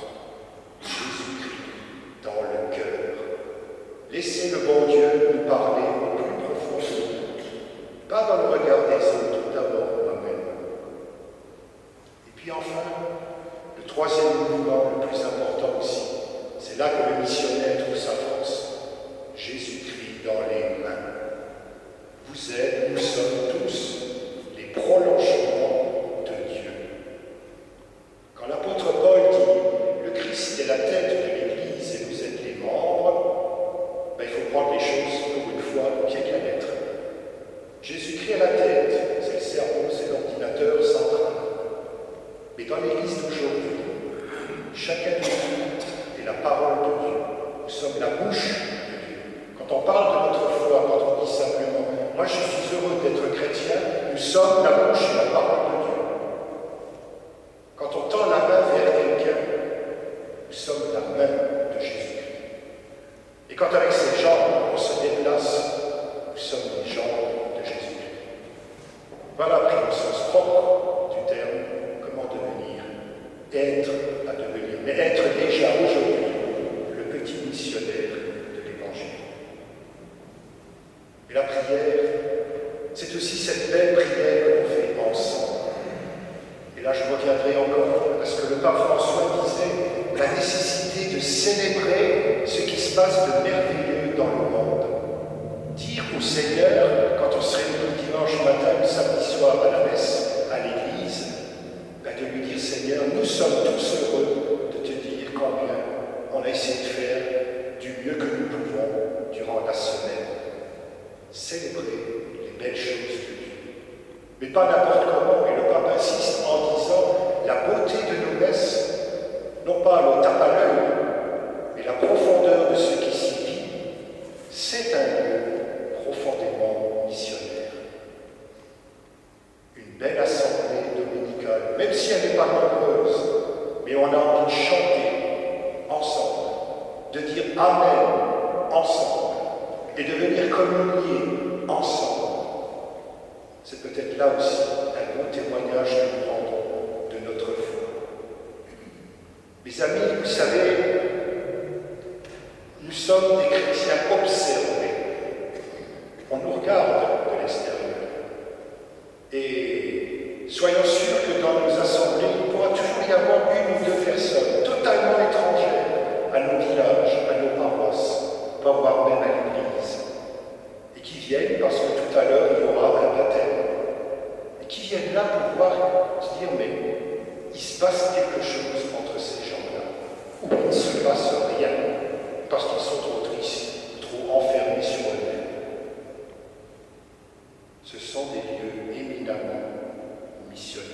Jésus-Christ dans le cœur. Laissez le bon Dieu nous parler au plus profond de nous, pas dans le regard des autres, tout d'abord moi-même. Et puis enfin, le troisième mouvement, le plus important aussi, c'est là que le missionnaire trouve sa force. Jésus-Christ dans les mains. Vous êtes, nous sommes tous les prolongements de Dieu. Quand l'apôtre Paul dit « le Christ est la tête de l'Église et vous êtes les membres », il faut prendre les choses pour une fois au pied de la lettre. Jésus-Christ est la tête, c'est le cerveau, c'est l'ordinateur central. Mais dans l'Église d'aujourd'hui, chacun de nous est la parole de Dieu. Nous sommes la bouche de Dieu. Quand on parle de notre foi, quand on dit simplement « moi je suis heureux d'être chrétien », nous sommes la bouche et la parole de Dieu. Quand on tend la main vers quelqu'un, nous sommes la main de Jésus. Et quand avec ces jambes, on se déplace, nous sommes les jambes de Jésus-Christ. Voilà pris au sens propre du terme, comment devenir, être à devenir, mais être déjà aujourd'hui le petit missionnaire de l'Évangile. Et la prière, c'est aussi cette belle prière que l'on fait ensemble. Et là, je reviendrai encore à ce que le pape François disait, la nécessité de célébrer ce qui se passe de merveilleux dans le monde. Dire au Seigneur, quand on se réunit le dimanche matin, le samedi soir à la messe, à l'église, de lui dire, Seigneur, nous sommes tous heureux de te dire combien on a essayé de faire du mieux que nous pouvons durant la semaine. Célébrer les belles choses de Dieu. Mais pas n'importe comment, et le pape insiste en disant la beauté de nos messes, non pas le tape à l'œil, mais la profondeur de ce qui s'y vit, c'est un lieu profondément missionnaire. Une belle assemblée dominicale, même si elle n'est pas nombreuse, mais on a envie de chanter ensemble, de dire Amen ensemble, et de venir communier ensemble. C'est peut-être là aussi un bon témoignage que nous rendons de notre foi. Mes amis, vous savez, nous sommes des chrétiens observés. On nous regarde de l'extérieur. Et soyons sûrs que dans nos assemblées, il pourra toujours y avoir une ou deux personnes totalement étrangères à nos villages, à nos paroisses, voire même à l'église, et qui viennent parce que tout à l'heure il y aura un baptême, et qui viennent là pour voir, se dire mais il se passe quelque chose entre ces gens-là, ou il ne se passe rien, parce qu'ils sont trop tristes, trop enfermés sur eux-mêmes. Ce sont des lieux éminemment missionnaires.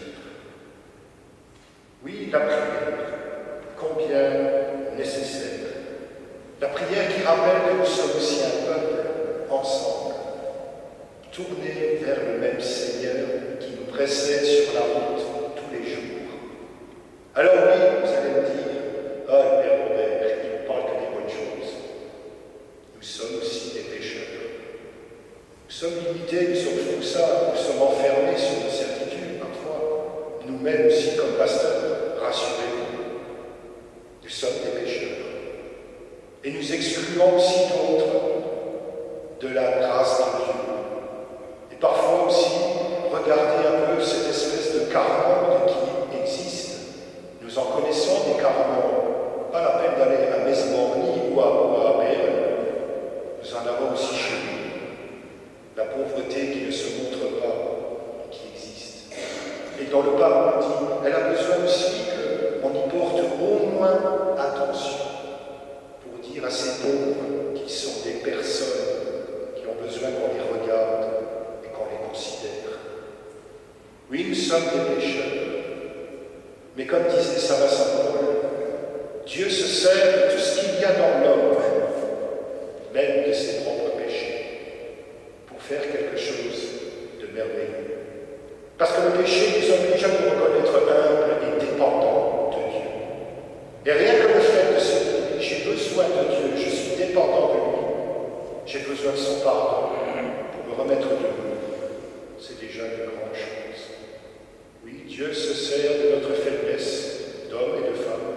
Oui, la prière, combien nécessaire. La prière qui rappelle que nous sommes aussi un peuple ensemble, tournés vers le même Seigneur qui nous précède sur la route tous les jours. Alors oui, vous allez me dire, ah, le Père Robert, il ne parle que des bonnes choses. Nous sommes aussi des pécheurs. Nous sommes limités, nous sommes comme ça, nous sommes enfermés sur nos certitudes parfois. Nous-mêmes aussi, comme pasteurs, rassurez-vous, nous sommes des pécheurs. Et nous excluons aussi d'autres de la grâce de Dieu. Et parfois aussi, regardez un peu cette espèce de carreau qui existe. Nous en connaissons des carreaux. Pas la peine d'aller à Mesmorny ou à Berne. Nous en avons aussi chez nous. La pauvreté qui ne se montre pas, qui existe. Et dans le pape, on dit, elle a besoin aussi qu'on y porte au moins attention. Dire à ces pauvres qui sont des personnes qui ont besoin qu'on les regarde et qu'on les considère. Oui, nous sommes des pécheurs, mais comme disait saint Vincent Paul, Dieu se sert de tout ce qu'il y a dans l'homme, même de ses propres péchés, pour faire quelque chose de merveilleux. Parce que le péché nous oblige à nous reconnaître humbles et dépendants de Dieu. Et rien que le fait de se dire, j'ai besoin de Dieu, je suis dépendant de lui, j'ai besoin de son pardon pour me remettre debout. C'est déjà une grande chose. Oui, Dieu se sert de notre faiblesse d'hommes et de femmes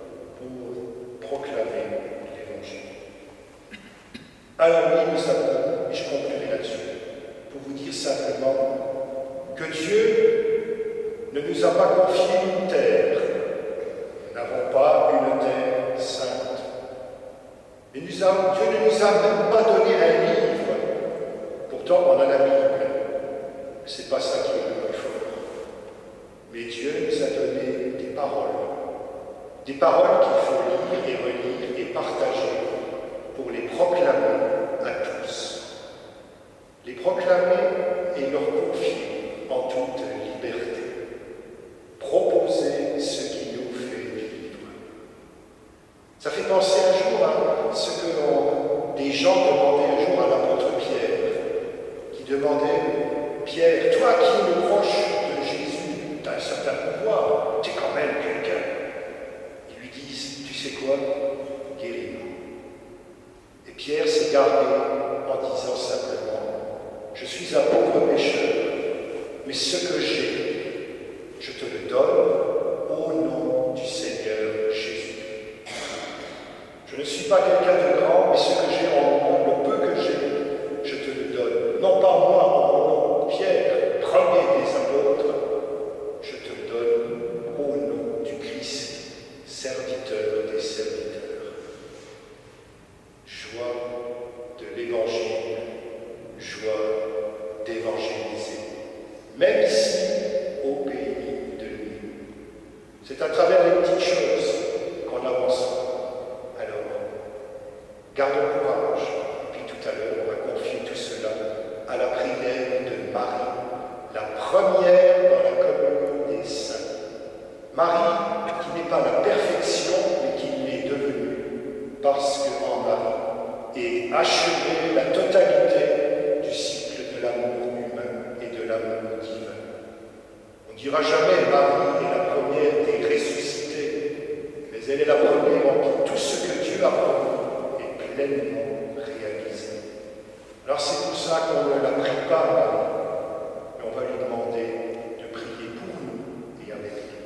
pour proclamer l'Évangile. Alors oui, nous savons, et je conclurai là-dessus, pour vous dire simplement que Dieu ne nous a pas confié une terre. Nous n'avons pas une terre sainte. Et Dieu ne nous a même pas donné un livre. Pourtant, on a la Bible. C'est pas ça qui est le plus fort. Mais Dieu nous a donné des paroles. Des paroles qu'il faut lire et relire et partager pour les proclamer à tous. Les proclamer et leur confier en toute liberté. Proposer ce qui nous fait vivre. Ça fait penser un jour à ce que des gens demandaient un jour à l'apôtre Pierre, qui demandait, Pierre, toi qui es le proche de Jésus, tu as un certain pouvoir, tu es quand même quelqu'un. Ils lui disent, tu sais quoi, guéris-nous. Et Pierre s'est gardé en disant simplement, je suis un pauvre pécheur, mais ce que j'ai, je te le donne au nom du Seigneur Jésus. Je ne suis pas quelqu'un de grand, mais ce que j'ai en moi, le peu que j'ai, je te le donne joie d'évangéliser, même ici, au pays de nuit. C'est à travers les petites choses qu'on avancera. Alors, gardons courage. Et puis tout à l'heure, on va confier tout cela à la prière de Marie, la première dans la communion des saints. Marie, qui n'est pas la perfection, mais qui l'est devenue, parce qu'en Marie est achevée la totalité du cycle de l'amour humain et de l'amour divin. On ne dira jamais Marie est la première des ressuscités, mais elle est la première en qui tout ce que Dieu a promis est pleinement réalisé. Alors c'est pour ça qu'on ne la prie pas, Marie, mais on va lui demander de prier pour nous et avec nous.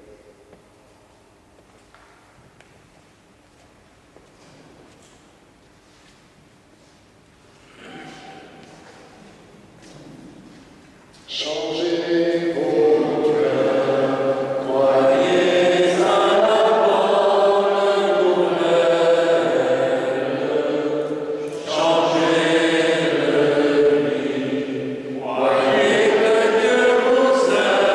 Changez vos cœurs, croyez à la bonne nouvelle. Changez le lit, croyez que Dieu vous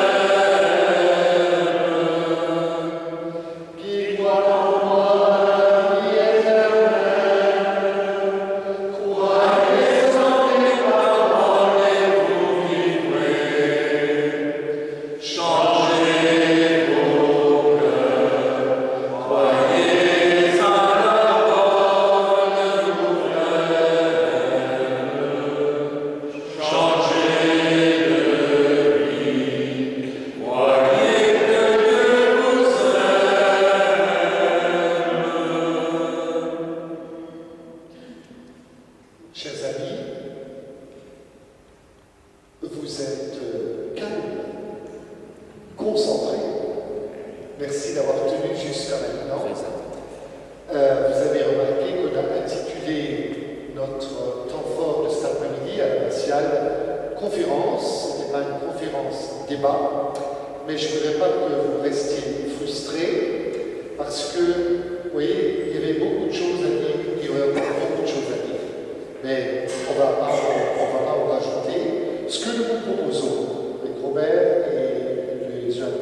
aime. Qui croit en moi la vie éternelle, croyez en mes paroles et vous vivrez. Changez vos cœurs, croyez à la bonne nouvelle. Changez de vie, croyez que Dieu vous aime. Chers amis, vous êtes calmes, concentrés. Merci d'avoir tenu jusqu'à maintenant. Vous avez remarqué qu'on a intitulé notre temps fort de cet après-midi à l'abbatiale conférence. Ce n'est pas une conférence débat, mais je ne voudrais pas que vous restiez frustrés parce que, vous voyez, il y avait beaucoup de choses à dire, il y aurait encore beaucoup de choses à dire. Mais on ne va pas en rajouter. Ce que nous vous proposons avec Robert et les UAP,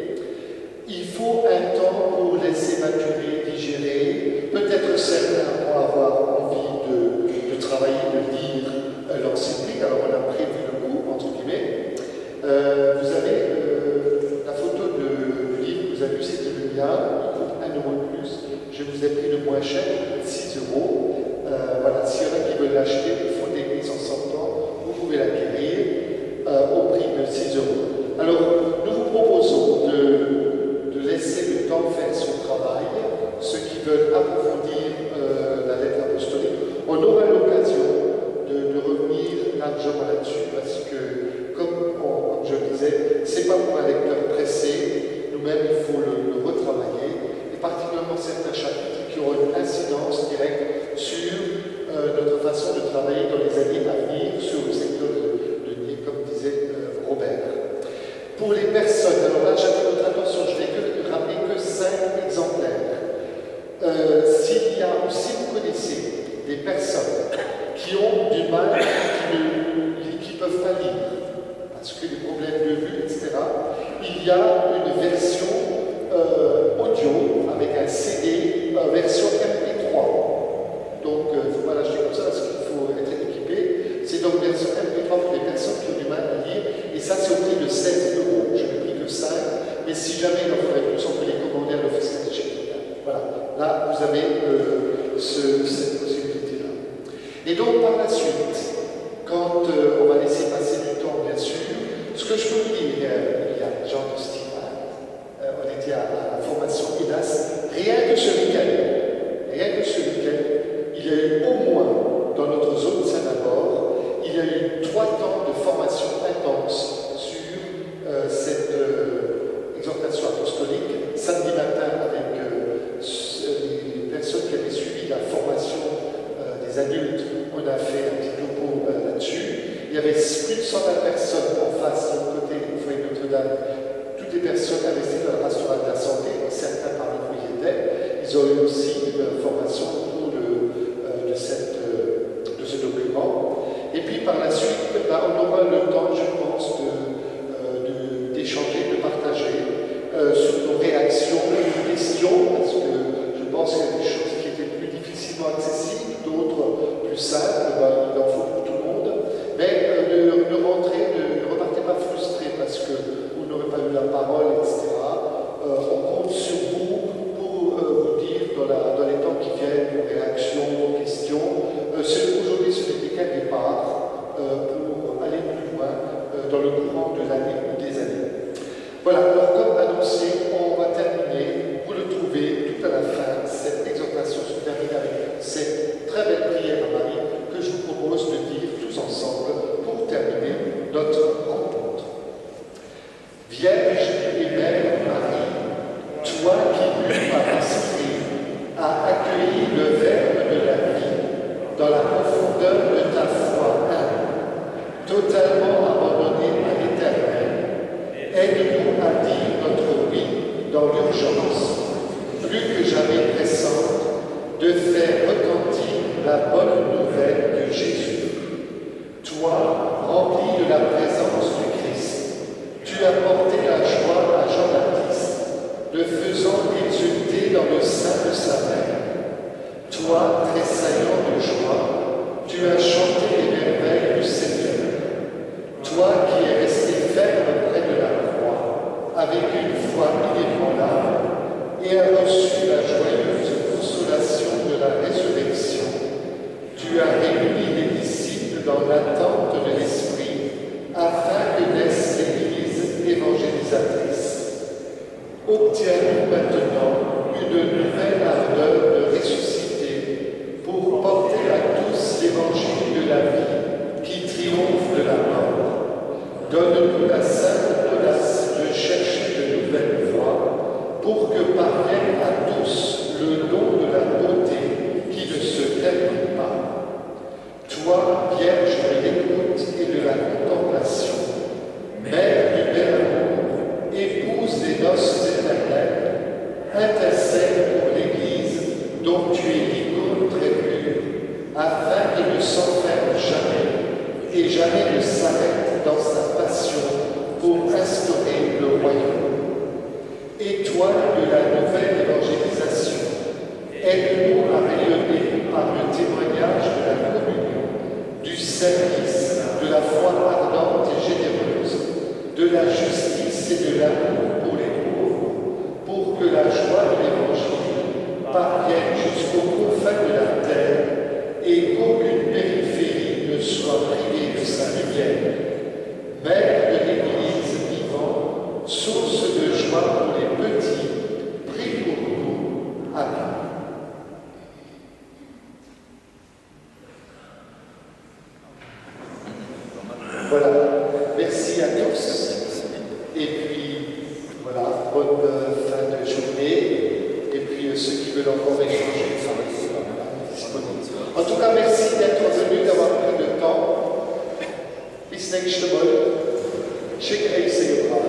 il faut un temps pour laisser maturer, digérer. Peut-être certains vont avoir envie de travailler, de lire l'encyclique. Alors on a prévu le cours, entre guillemets. Vous avez la photo du livre, vous avez vu, c'était le mien, il coûte 1 € de plus. Je vous ai pris le moins cher, 6 €. Voilà, s'il y en a qui veulent l'acheter, il faut des mises en sortant, vous pouvez l'acquérir au prix de 6 €. Alors, nous vous proposons de laisser le temps faire son travail. Ceux qui veulent approfondir la lettre apostolique, on aura l'occasion de revenir largement là-dessus parce que, comme je le disais, c'est pas pour un lecteur pressé, nous-mêmes il faut le retravailler, et particulièrement certains chapitres qui auront une incidence directe sur notre façon de travailler dans les années à venir sur le secteur de Nier, comme disait Robert. Pour les personnes, alors là j'attire votre attention, je n'ai ramené que 5 exemplaires. S'il y a, ou si vous connaissez des personnes qui ont du mal, qui ne peuvent pas lire, parce que des problèmes de vue, etc., il y a une version audio avec un CD, version MP3. Donc, il ne faut pas l'acheter comme ça parce qu'il faut être équipé. C'est donc version MP3 pour les personnes qui ont du mal à lire. Et ça, c'est au prix de 16 €. Je n'ai pris que 5. Mais si jamais il en faudrait plus, on peut les commander à l'office catéchétique. Voilà. Là, vous avez cette possibilité-là. Et donc, par la suite, quand on va laisser passer du temps, bien sûr, ce que je peux vous dire, il y a Jean de Stéphane, on était à la formation IDAS, rien que ce week-end, il y a eu au moins, dans notre zone Saint-Labor, il y a eu 3 temps de formation intense sur cette exhortation apostolique, samedi matin avec les personnes qui avaient suivi la formation des adultes, on a fait un petit topo là-dessus. Il y avait plus de 120 personnes en face, de l'autre côté, au foyer Notre-Dame. Toutes les personnes investies dans la pastorale de la santé, certains parmi vous y étaient. Ils ont eu aussi une formation autour de ce document. Et puis par dans la suite, on aura le temps, je pense, d'échanger, de partager sur nos réactions, nos questions, parce que je pense qu'il y a des choses qui étaient plus difficilement accessibles, d'autres plus simples, il en faut pour tout le monde. Mais ne repartez pas frustrés parce que vous n'aurez pas eu la parole, etc. On compte sur vous pour vous dire dans les temps qui viennent, vos réactions, vos questions. Aujourd'hui, ce n'était qu'un départ pour aller plus loin dans le courant de l'année ou des années. Voilà, alors comme annoncé, on va terminer. Vous le trouvez tout à la fin. Cette exhortation se termine avec cette très belle prière à Marie que je vous propose de dire tous ensemble pour terminer notre rencontre. Vierge et Mère Marie, toi qui, mue par l'Esprit, as accueilli le Verbe de la vie dans la profondeur de ta foi humble, totalement abandonnée à l'Éternel, aide-nous à dire notre oui dans l'urgence, plus que jamais pressante, de faire retentir la bonne nouvelle de Jésus. Toi, rempli de la présence du Christ, tu as porté la joie à Jean-Baptiste, le faisant exulter dans le sein de sa mère. Toi, tressaillant de joie, tu as chanté les merveilles du Seigneur. Toi qui es resté ferme près de la croix, avec une foi inébranlable, et as reçu la joyeuse consolation de la résurrection, tu as réuni les disciples dans l'attente de l'Esprit, afin que naisse l'Église évangélisatrice. Obtiens-nous maintenant une nouvelle ardeur de ressusciter pour porter à tous l'évangile de la vie qui triomphe de la mort. Donne-nous la sainte audace de chercher de nouvelles voies pour que parvienne à tous le don de la beauté qui ne se termine pas. Toi, Vierge de l'écoute et de la contemplation, Mère du bel amour, épouse des noces éternelles, intercède pour l'Église dont tu es l'icône très pure, afin qu'elle ne s'enferme jamais et jamais ne s'arrête dans sa passion pour instaurer le royaume. Étoile de la nouvelle évangélisation, aide-nous à rayonner par le témoignage de la communion, du service, de la foi ardente et généreuse, de la justice et de l'amour pour les pauvres, pour que la joie de l'Évangile parvienne jusqu'aux confins de la terre et qu'aucune périphérie ne soit privée de sa lumière. Mère de l'Église vivante, source de joie pour les petits, prie pour nous. Amen. Voilà, merci à tous. Et puis, voilà, bonne fin de journée. Et puis, ceux qui veulent encore échanger, ça va disponible. En tout cas, merci d'être venus, d'avoir pris le temps. Bis nächste Mal. Schick euch sehr brav.